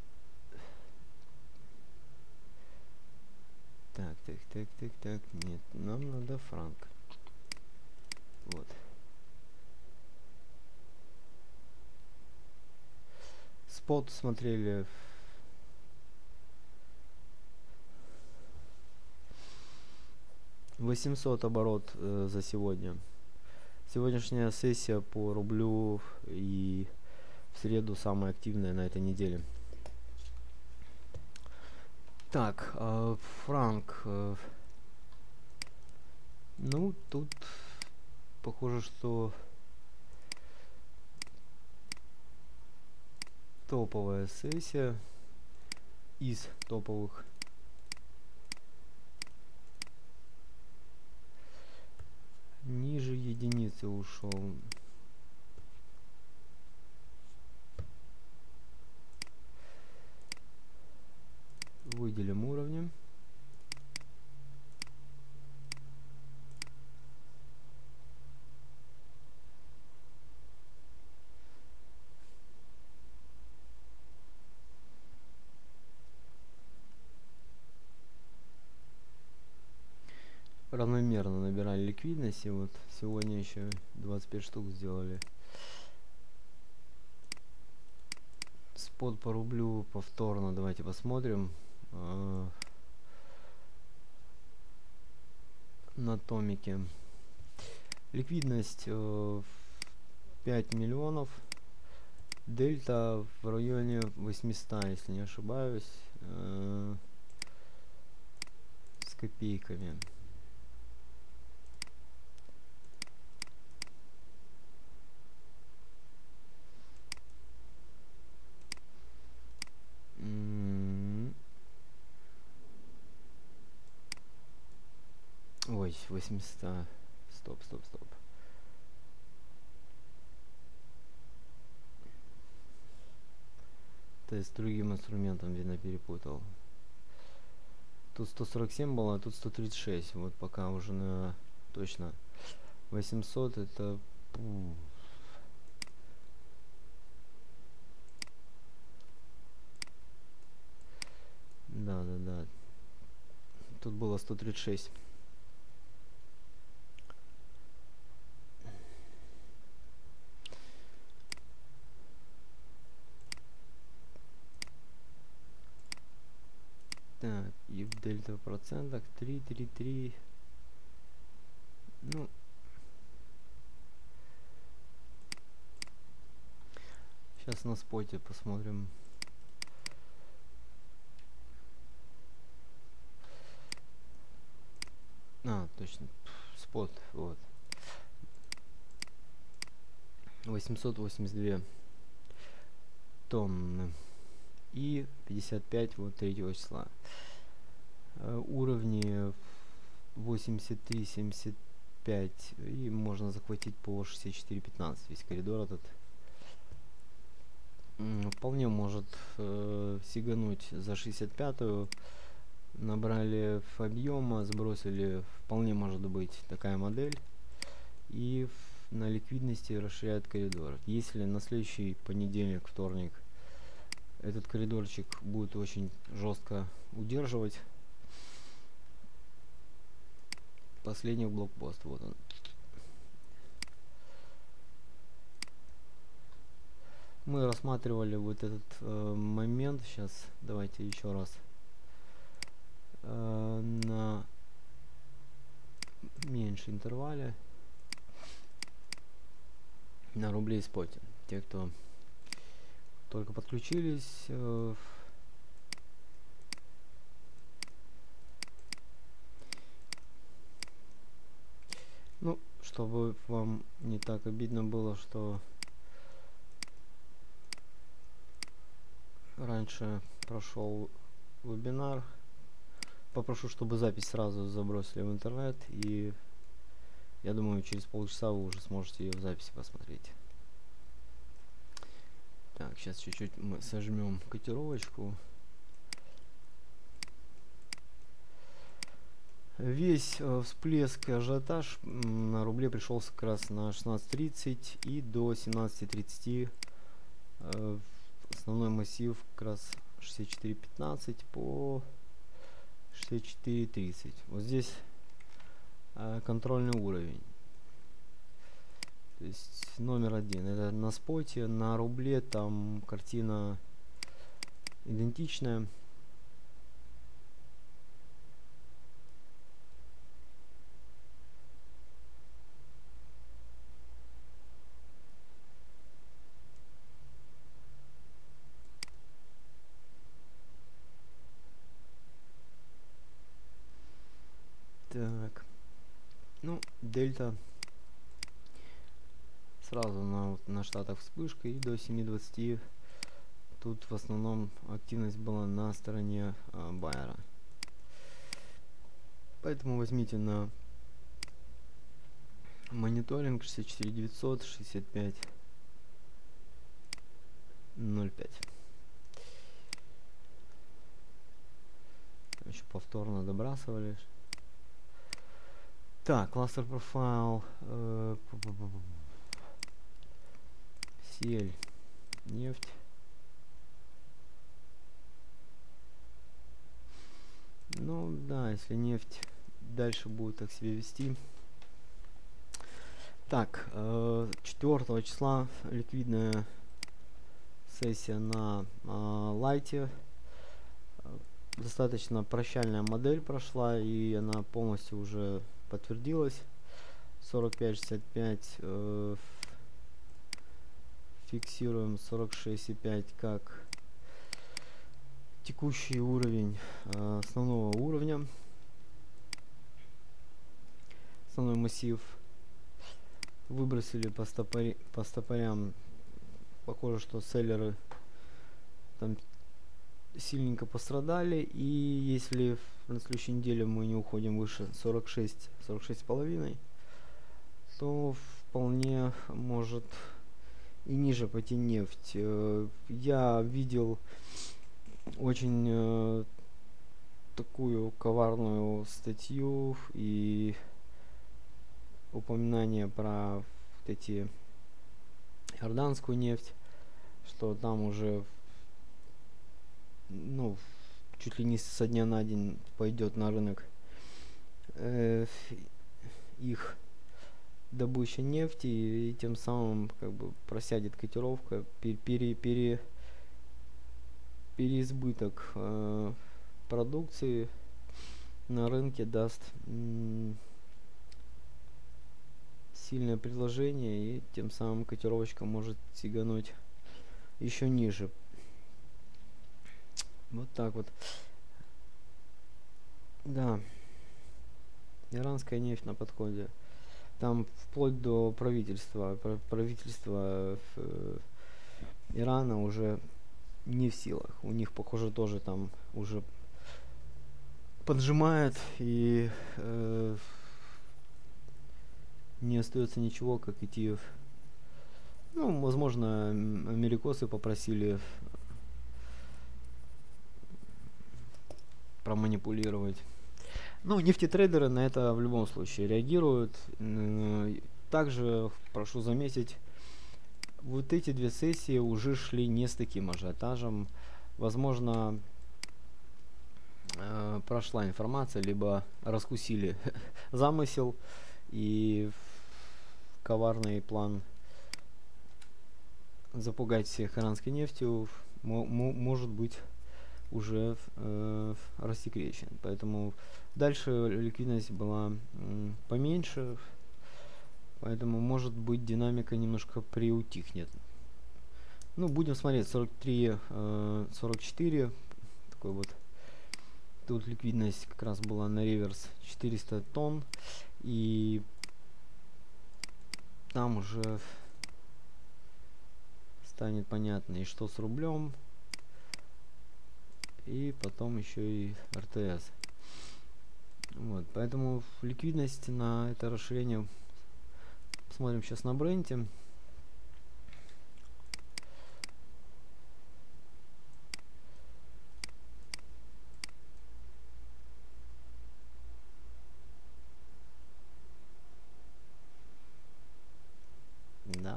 Так, нет, нам надо франк. Вот. Спот смотрели 800 оборот за сегодня. Сегодняшняя сессия по рублю и в среду самая активная на этой неделе. Так, франк. Ну, тут похоже, что топовая сессия из топовых. Ниже единицы ушел. Выделим уровни. Равномерно набирали ликвидность, и вот сегодня еще 25 штук сделали. Спот по рублю повторно давайте посмотрим. На томике ликвидность 5 миллионов, дельта в районе 800, если не ошибаюсь, с копейками. Ой, 800. Стоп. То есть с другим инструментом, видно, перепутал. Тут 147 было, а тут 136. Вот пока уже на точно 800 это... Да. Тут было 136. Так, и в дельта в процентах 3. Ну, сейчас на споте посмотрим. Точно. Спот, вот. 882 тонны. И 55 вот 3 числа. Уровни 83, 75. И можно захватить по 64.15. Весь коридор этот. Вполне может сигануть за 65-ю. Набрали объема, сбросили. Вполне может быть такая модель. И на ликвидности расширяют коридор. Если на следующий понедельник, вторник этот коридорчик будет очень жестко удерживать, последний блокпост, вот он. Мы рассматривали вот этот момент. Сейчас давайте еще раз на меньшем интервале на рублей споте. Те, кто только подключились, ну, чтобы вам не так обидно было, что раньше прошел вебинар попрошу, чтобы запись сразу забросили в интернет, и я думаю, через полчаса вы уже сможете ее в записи посмотреть. Так, сейчас чуть-чуть мы сожмем котировочку. Весь всплеск и ажиотаж на рубле пришелся как раз на 16.30 и до 17.30 основной массив как раз 64.15 по 64.30. Вот здесь контрольный уровень. То есть номер один. Это на споте, на рубле там картина идентичная. Так, ну, дельта сразу на штатах вспышка, и до 7.20 тут в основном активность была на стороне байера. Поэтому возьмите на мониторинг 64.900, 65.05. Еще повторно добрасывали. Так, кластер профайл, сель, нефть. Ну да, если нефть дальше будет так себя вести. Так, 4 числа ликвидная сессия на лайте. Достаточно прощальная модель прошла, и она полностью уже подтвердилась. 45.65 фиксируем 46.5 как текущий уровень основного уровня, основной массив. Выбросили по стопорям. Похоже, что селлеры там сильненько пострадали, и если на следующей неделе мы не уходим выше 46,5, то вполне может и ниже пойти нефть. Я видел очень такую коварную статью и упоминание про вот эти иорданскую нефть, что там уже чуть ли не со дня на день пойдет на рынок их добыча нефти, и тем самым как бы просядет котировка, переизбыток продукции на рынке даст сильное предложение, и тем самым котировочка может сигануть еще ниже. Вот так вот. Да. Иранская нефть на подходе. Там вплоть до правительства. Правительство Ирана уже не в силах. У них, похоже, тоже там уже поджимает, и не остается ничего, как идти. Возможно, америкосы попросили проманипулировать. Нефтетрейдеры на это в любом случае реагируют. Также прошу заметить, вот эти две сессии уже шли не с таким ажиотажем. Возможно, прошла информация, либо раскусили замысел, и коварный план запугать всех иранской нефтью может быть уже рассекречен. Поэтому дальше ликвидность была поменьше, поэтому может быть динамика немножко приутихнет. Будем смотреть. 43, 44, такой вот. Тут ликвидность как раз была на реверс 400 тонн, и там уже станет понятно, и что с рублем, и потом еще и РТС. Поэтому ликвидность на это расширение смотрим сейчас на бренте. Да.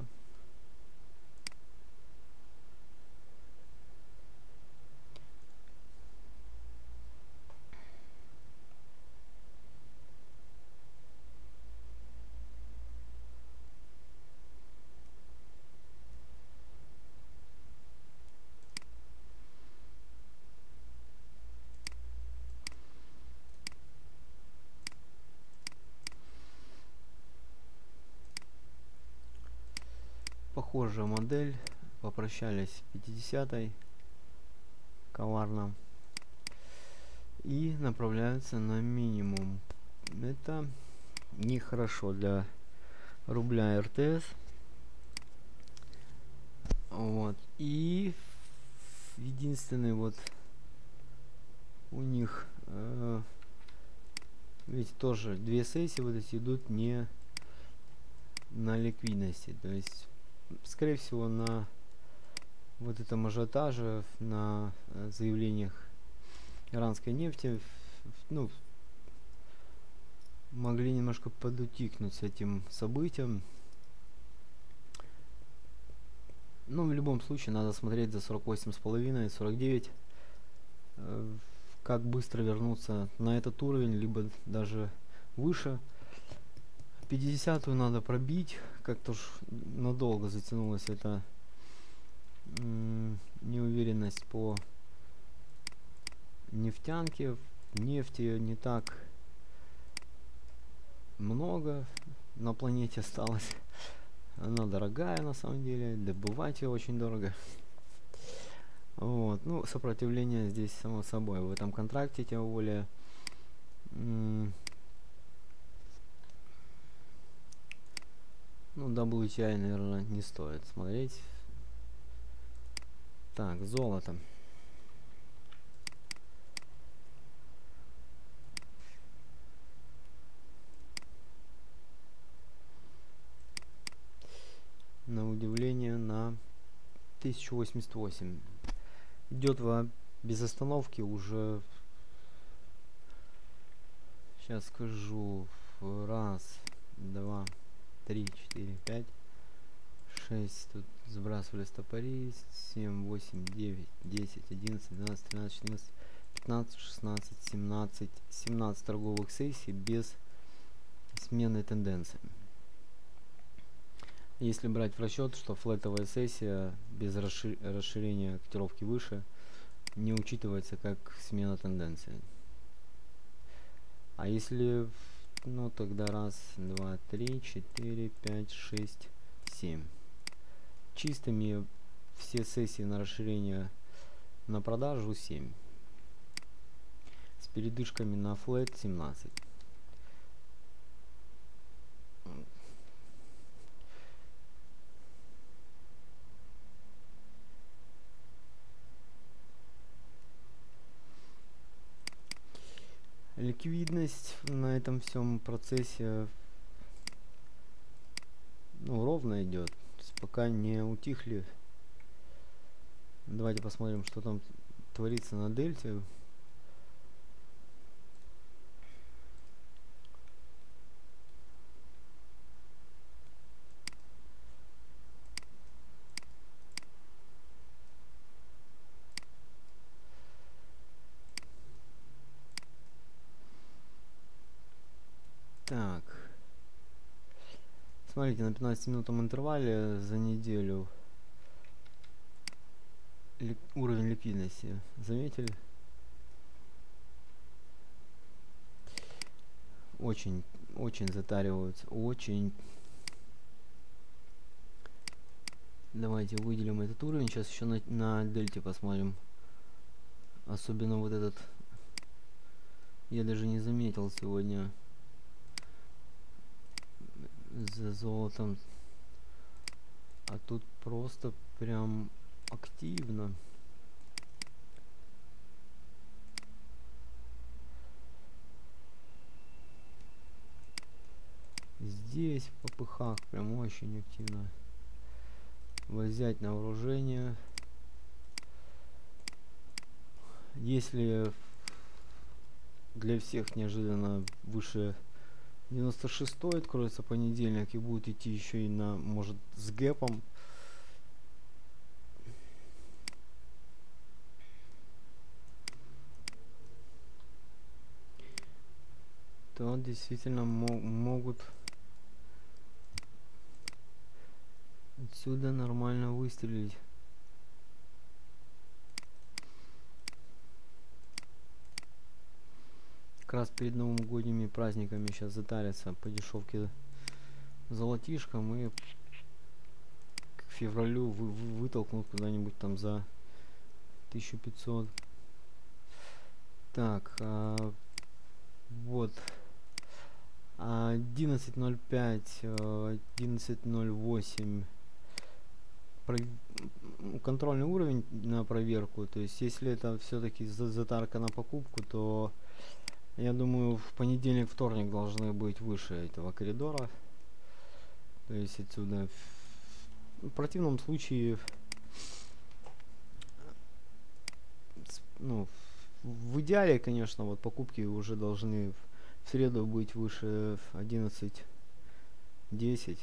Похожая модель. Попрощались 50-й коварно и направляются на минимум. Это нехорошо для рубля РТС. Вот. И единственный вот у них ведь тоже две сессии вот эти идут не на ликвидности. То есть, скорее всего, на вот этом ажиотаже, на заявлениях иранской нефти, ну, могли немножко подутикнуть с этим событием. Ну, в любом случае, надо смотреть за 48,5, 49, как быстро вернуться на этот уровень, либо даже выше. 50-ю надо пробить, как-то уж надолго затянулась эта неуверенность по нефтянке. Нефти не так много на планете осталось. Она дорогая на самом деле, добывать ее очень дорого. Вот, ну, сопротивление здесь само собой. В этом контракте тем более ну, WTI, наверное, не стоит смотреть. Так, золото. На удивление на 1088. Идет без остановки уже, сейчас скажу, раз, два, три, четыре, пять, 6, тут сбрасывали стопори, 7, 8, 9, 10, 11, 12, 13, 14, 15, 16, 17, 17 торговых сессий без смены тенденции. Если брать в расчет, что флетовая сессия без расширения котировки выше не учитывается как смена тенденции. А если, ну тогда раз, два, три, 4, 5, 6, 7. Чистыми все сессии на расширение на продажу 7. С передышками на флет 17. Ликвидность на этом всем процессе, ну, ровно идет. То есть пока не утихли. Давайте посмотрим, что там творится на дельте. Так. Смотрите, на 15-минутном интервале за неделю уровень ликвидности заметили? Очень затариваются. Очень. Давайте выделим этот уровень. Сейчас еще на дельте посмотрим. Особенно вот этот. Я даже не заметил сегодня. За золотом. А тут просто прям активно. здесь в попыхах прям очень активно взять на вооружение. Если для всех неожиданно выше 96 откроется понедельник и будет идти еще и на, может, с гэпом, то действительно могут отсюда нормально выстрелить. Как раз перед новогодними праздниками сейчас затарятся по дешевке золотишком и к февралю вытолкнут куда-нибудь там за 1500. Так, вот 11.05, 11.08 контрольный уровень на проверку. То есть если это все-таки затарка на покупку, то я думаю в понедельник, вторник должны быть выше этого коридора. То есть отсюда в противном случае, ну, в идеале, конечно, вот покупки уже должны в среду быть выше 11.10.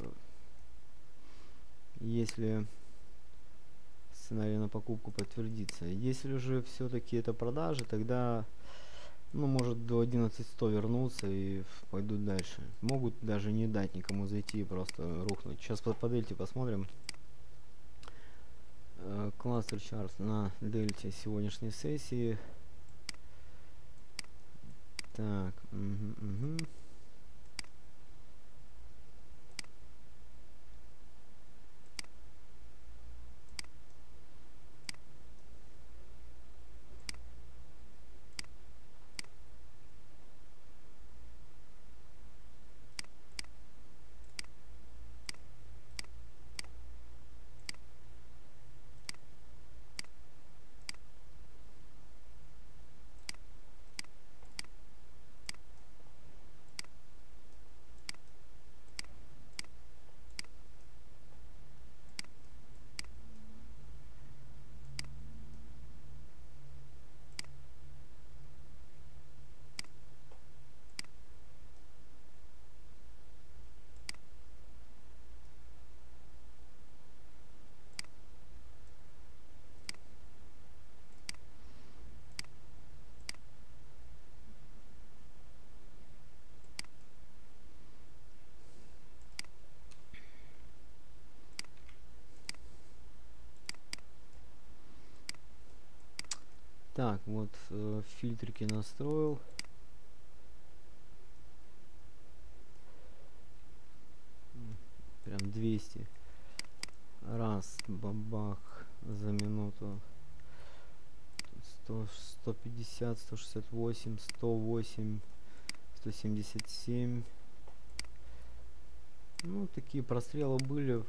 Если сценарий на покупку подтвердится. Если же все-таки это продажи, тогда, ну, может до 11.100 вернуться и пойдут дальше. Могут даже не дать никому зайти и просто рухнуть. Сейчас по дельте посмотрим. Кластер чарт на дельте сегодняшней сессии. Так, угу. Так, вот фильтрики настроил. Прям 200. Раз, бабах, за минуту. 100, 150, 168, 108, 177. Ну, такие прострелы были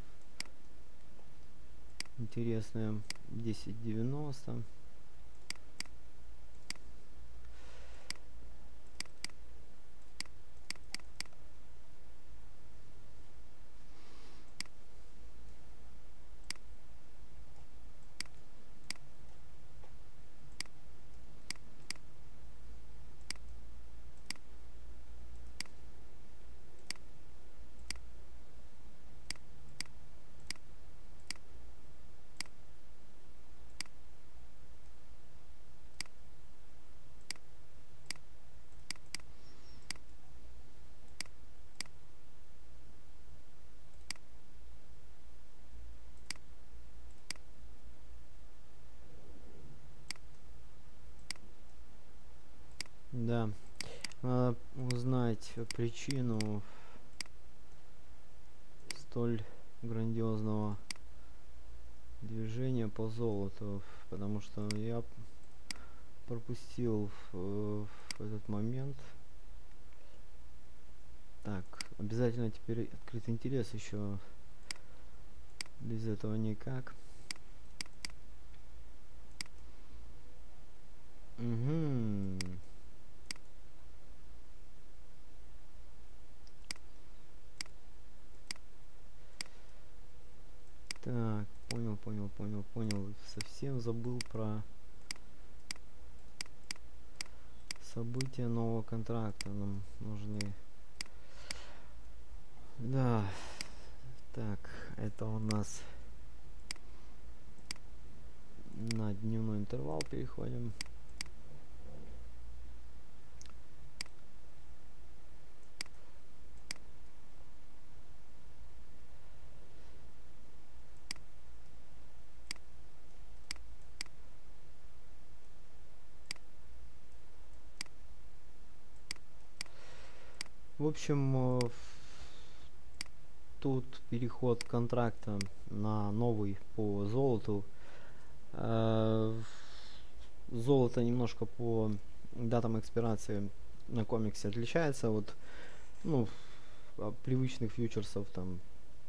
интересные. 10.90. Да, надо узнать причину столь грандиозного движения по золоту, потому что я пропустил в этот момент. Так, обязательно теперь открыть интерес еще. Без этого никак. Угу. понял. Совсем забыл про события нового контракта. Нам нужны... Да. Так, это у нас на дневной интервал переходим. В общем, тут переход контракта на новый по золоту. Золото немножко по датам экспирации на комиксе отличается от, ну, привычных фьючерсов, там,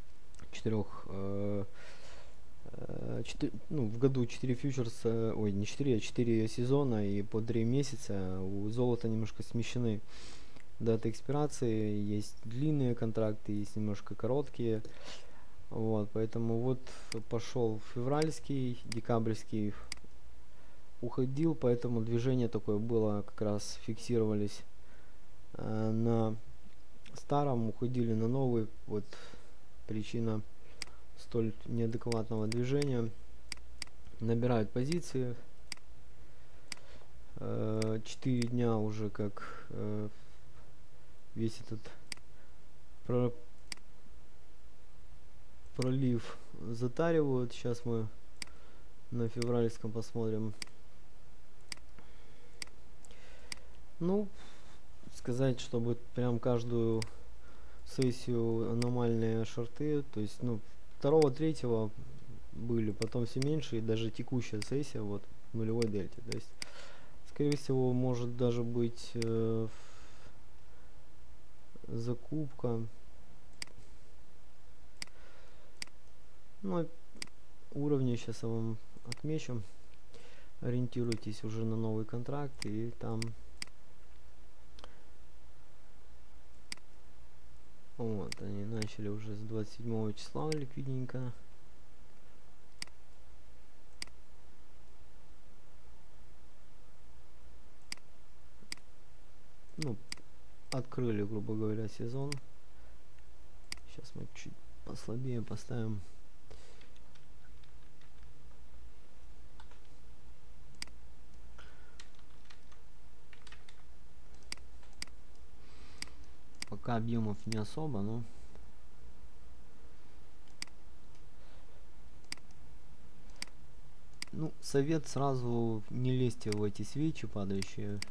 в году 4 фьючерса, ой, не 4, а 4 сезона и по 3 месяца. У золота немножко смещены даты экспирации, есть длинные контракты, есть немножко короткие. Вот, поэтому вот пошел февральский, декабрьский уходил, поэтому движение такое было, как раз фиксировались на старом, уходили на новый. Вот причина столь неадекватного движения. Набирают позиции. 4 дня уже как весь этот пролив затаривают. Сейчас мы на февральском посмотрим. Ну, сказать, чтобы прям каждую сессию аномальные шорты, то есть, ну, 2-3 были, потом все меньше, и даже текущая сессия вот в нулевой дельте. То есть, скорее всего, может даже быть закупка. Ну, уровни сейчас я вам отмечу. Ориентируйтесь уже на новый контракт, и там вот они начали уже с 27 числа ликвидненько. Ну, открыли, грубо говоря, сезон. Сейчас мы чуть послабее поставим. Пока объемов не особо, но ну, совет сразу не лезьте в эти свечи падающие.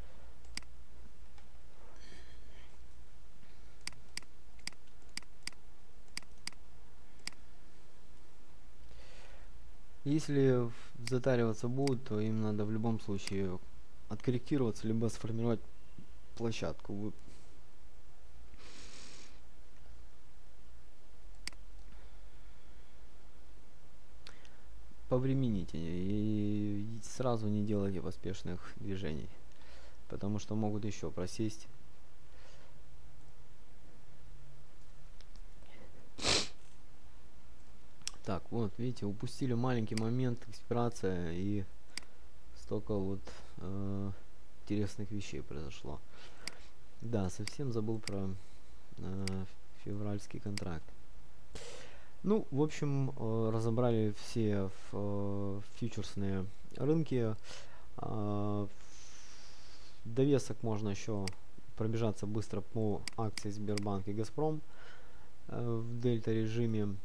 Если затариваться будут, то им надо в любом случае откорректироваться, либо сформировать площадку. Вы повремените и сразу не делайте поспешных движений, потому что могут еще просесть. Так, вот, видите, упустили маленький момент, экспирация, и столько вот интересных вещей произошло. Да, совсем забыл про февральский контракт. Ну, в общем, разобрали все фьючерсные рынки. Довесок можно еще пробежаться быстро по акции Сбербанк и Газпром в дельта режиме.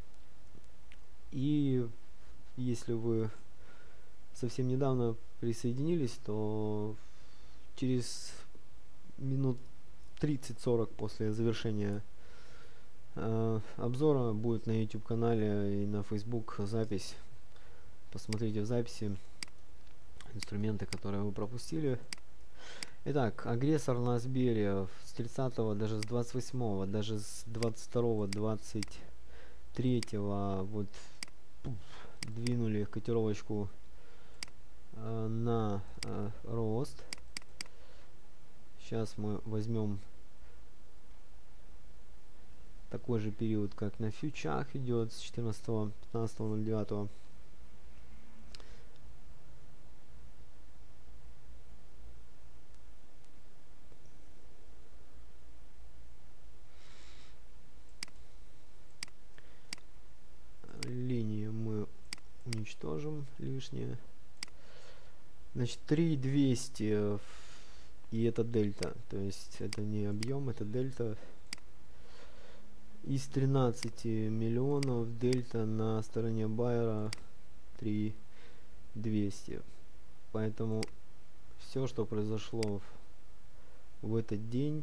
И если вы совсем недавно присоединились, то через минут 30-40 после завершения обзора будет на YouTube канале и на Facebook запись. Посмотрите в записи инструменты, которые вы пропустили. Итак, агрессор на Сбере с 30-го, даже с 28-го, даже с 22-го, 23-го вот двинули котировочку на рост. Сейчас мы возьмем такой же период, как на фьючах идет с 14-15.09. лишнее. Значит, 3200, и это дельта. То есть это не объем, это дельта. Из 13 миллионов дельта на стороне байера 3200. Поэтому все, что произошло в этот день,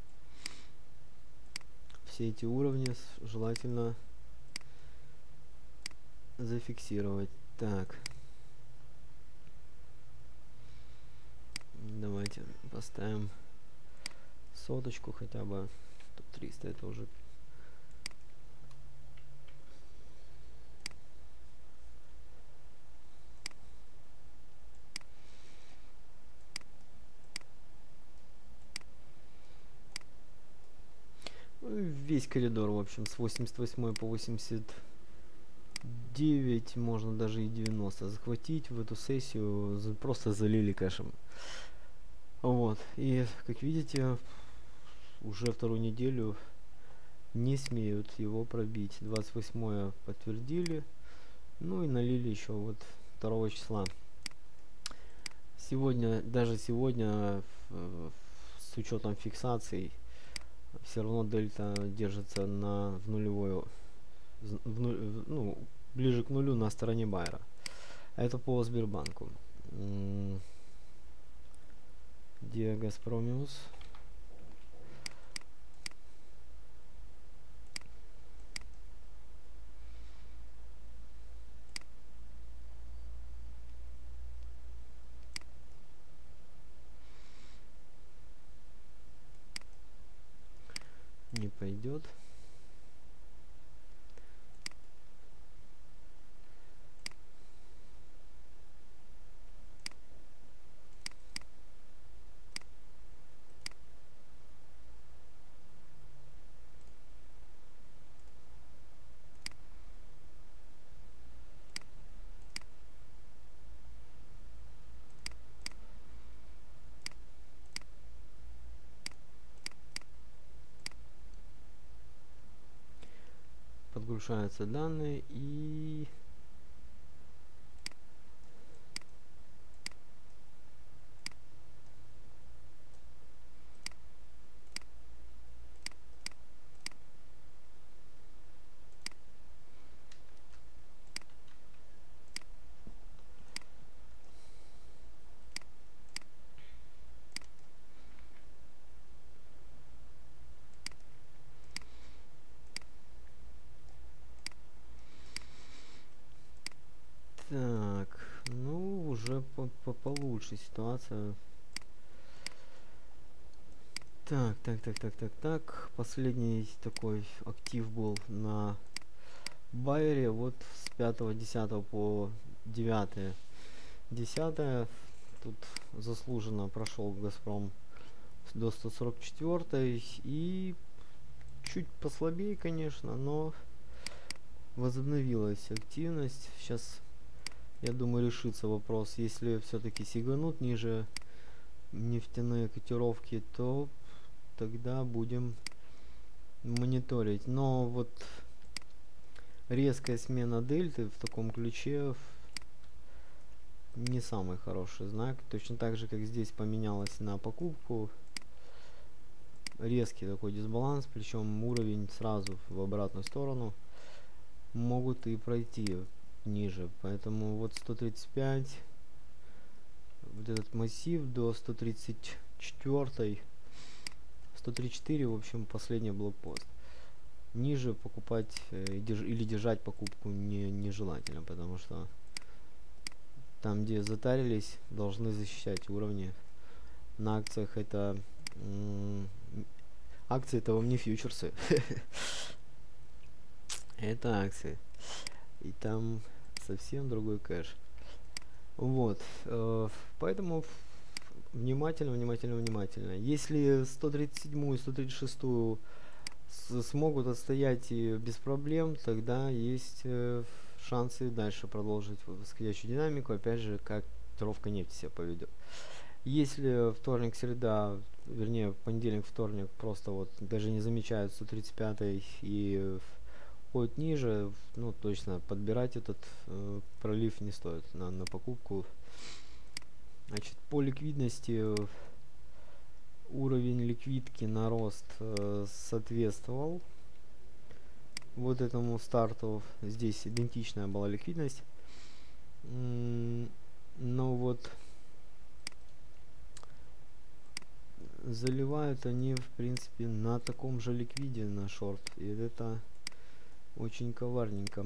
все эти уровни желательно зафиксировать. Так. Давайте поставим соточку хотя бы. Тут 300 это уже. Весь коридор, в общем, с 88 по 89, можно даже и 90 захватить в эту сессию. Просто залили кэшем. Вот. И, как видите, уже вторую неделю не смеют его пробить. 28 подтвердили. Ну и налили еще вот 2 числа. Сегодня, даже сегодня, с учетом фиксаций, все равно дельта держится в нулевую, ну, ближе к нулю на стороне байера. Это по Сбербанку. Где Газпромиус? Не пойдет. Подгружаются данные и так, ну уже получше ситуация. Так. Последний такой актив был на байере вот с 5-10 по 9-10. Тут заслуженно прошел Газпром до 144 и чуть послабее, конечно, но возобновилась активность. Сейчас, я думаю, решится вопрос, если все-таки сиганут ниже нефтяные котировки, то тогда будем мониторить. Но вот резкая смена дельты в таком ключе не самый хороший знак. Точно так же, как здесь поменялось на покупку. Резкий такой дисбаланс, причем уровень сразу в обратную сторону. Могут и пройти ниже. Поэтому вот 135, вот этот массив до 134, 134, в общем, последний блокпост. Ниже покупать или держать покупку нежелательно, потому что там, где затарились, должны защищать уровни. На акциях это акции, это вам не фьючерсы. Это акции. И там совсем другой кэш. Вот. Поэтому внимательно. Если 137 и 136 смогут отстоять и без проблем, тогда есть шансы дальше продолжить восходящую динамику. Опять же, как котировка нефти себя поведет. Если вторник, среда, вернее понедельник, вторник просто вот даже не замечают 135 и уходит ниже, ну точно подбирать этот пролив не стоит на покупку. Значит, по ликвидности уровень ликвидки на рост соответствовал вот этому старту. Здесь идентичная была ликвидность. Но вот заливают они в принципе на таком же ликвиде на шорт, и это очень коварненько.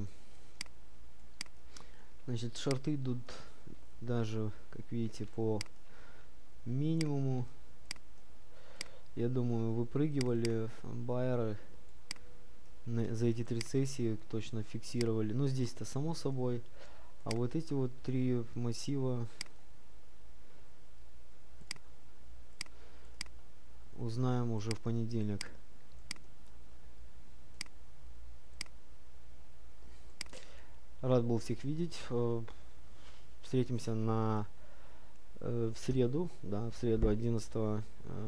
Значит, шорты идут даже, как видите, по минимуму. Я думаю, выпрыгивали байеры за эти 3 сессии, точно фиксировали. Ну, здесь-то само собой. А вот эти вот 3 массива узнаем уже в понедельник. Рад был всех видеть. Встретимся в среду, да, в среду 11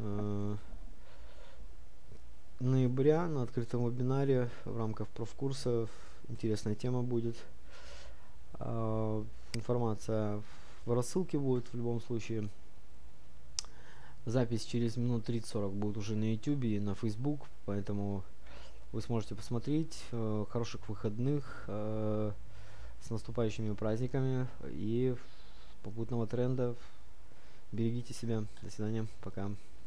ноября на открытом вебинаре в рамках профкурса. Интересная тема будет. Информация в рассылке будет в любом случае. Запись через минут 30-40 будет уже на YouTube и на Facebook, поэтому вы сможете посмотреть. Хороших выходных, с наступающими праздниками и попутного тренда. Берегите себя. До свидания. Пока.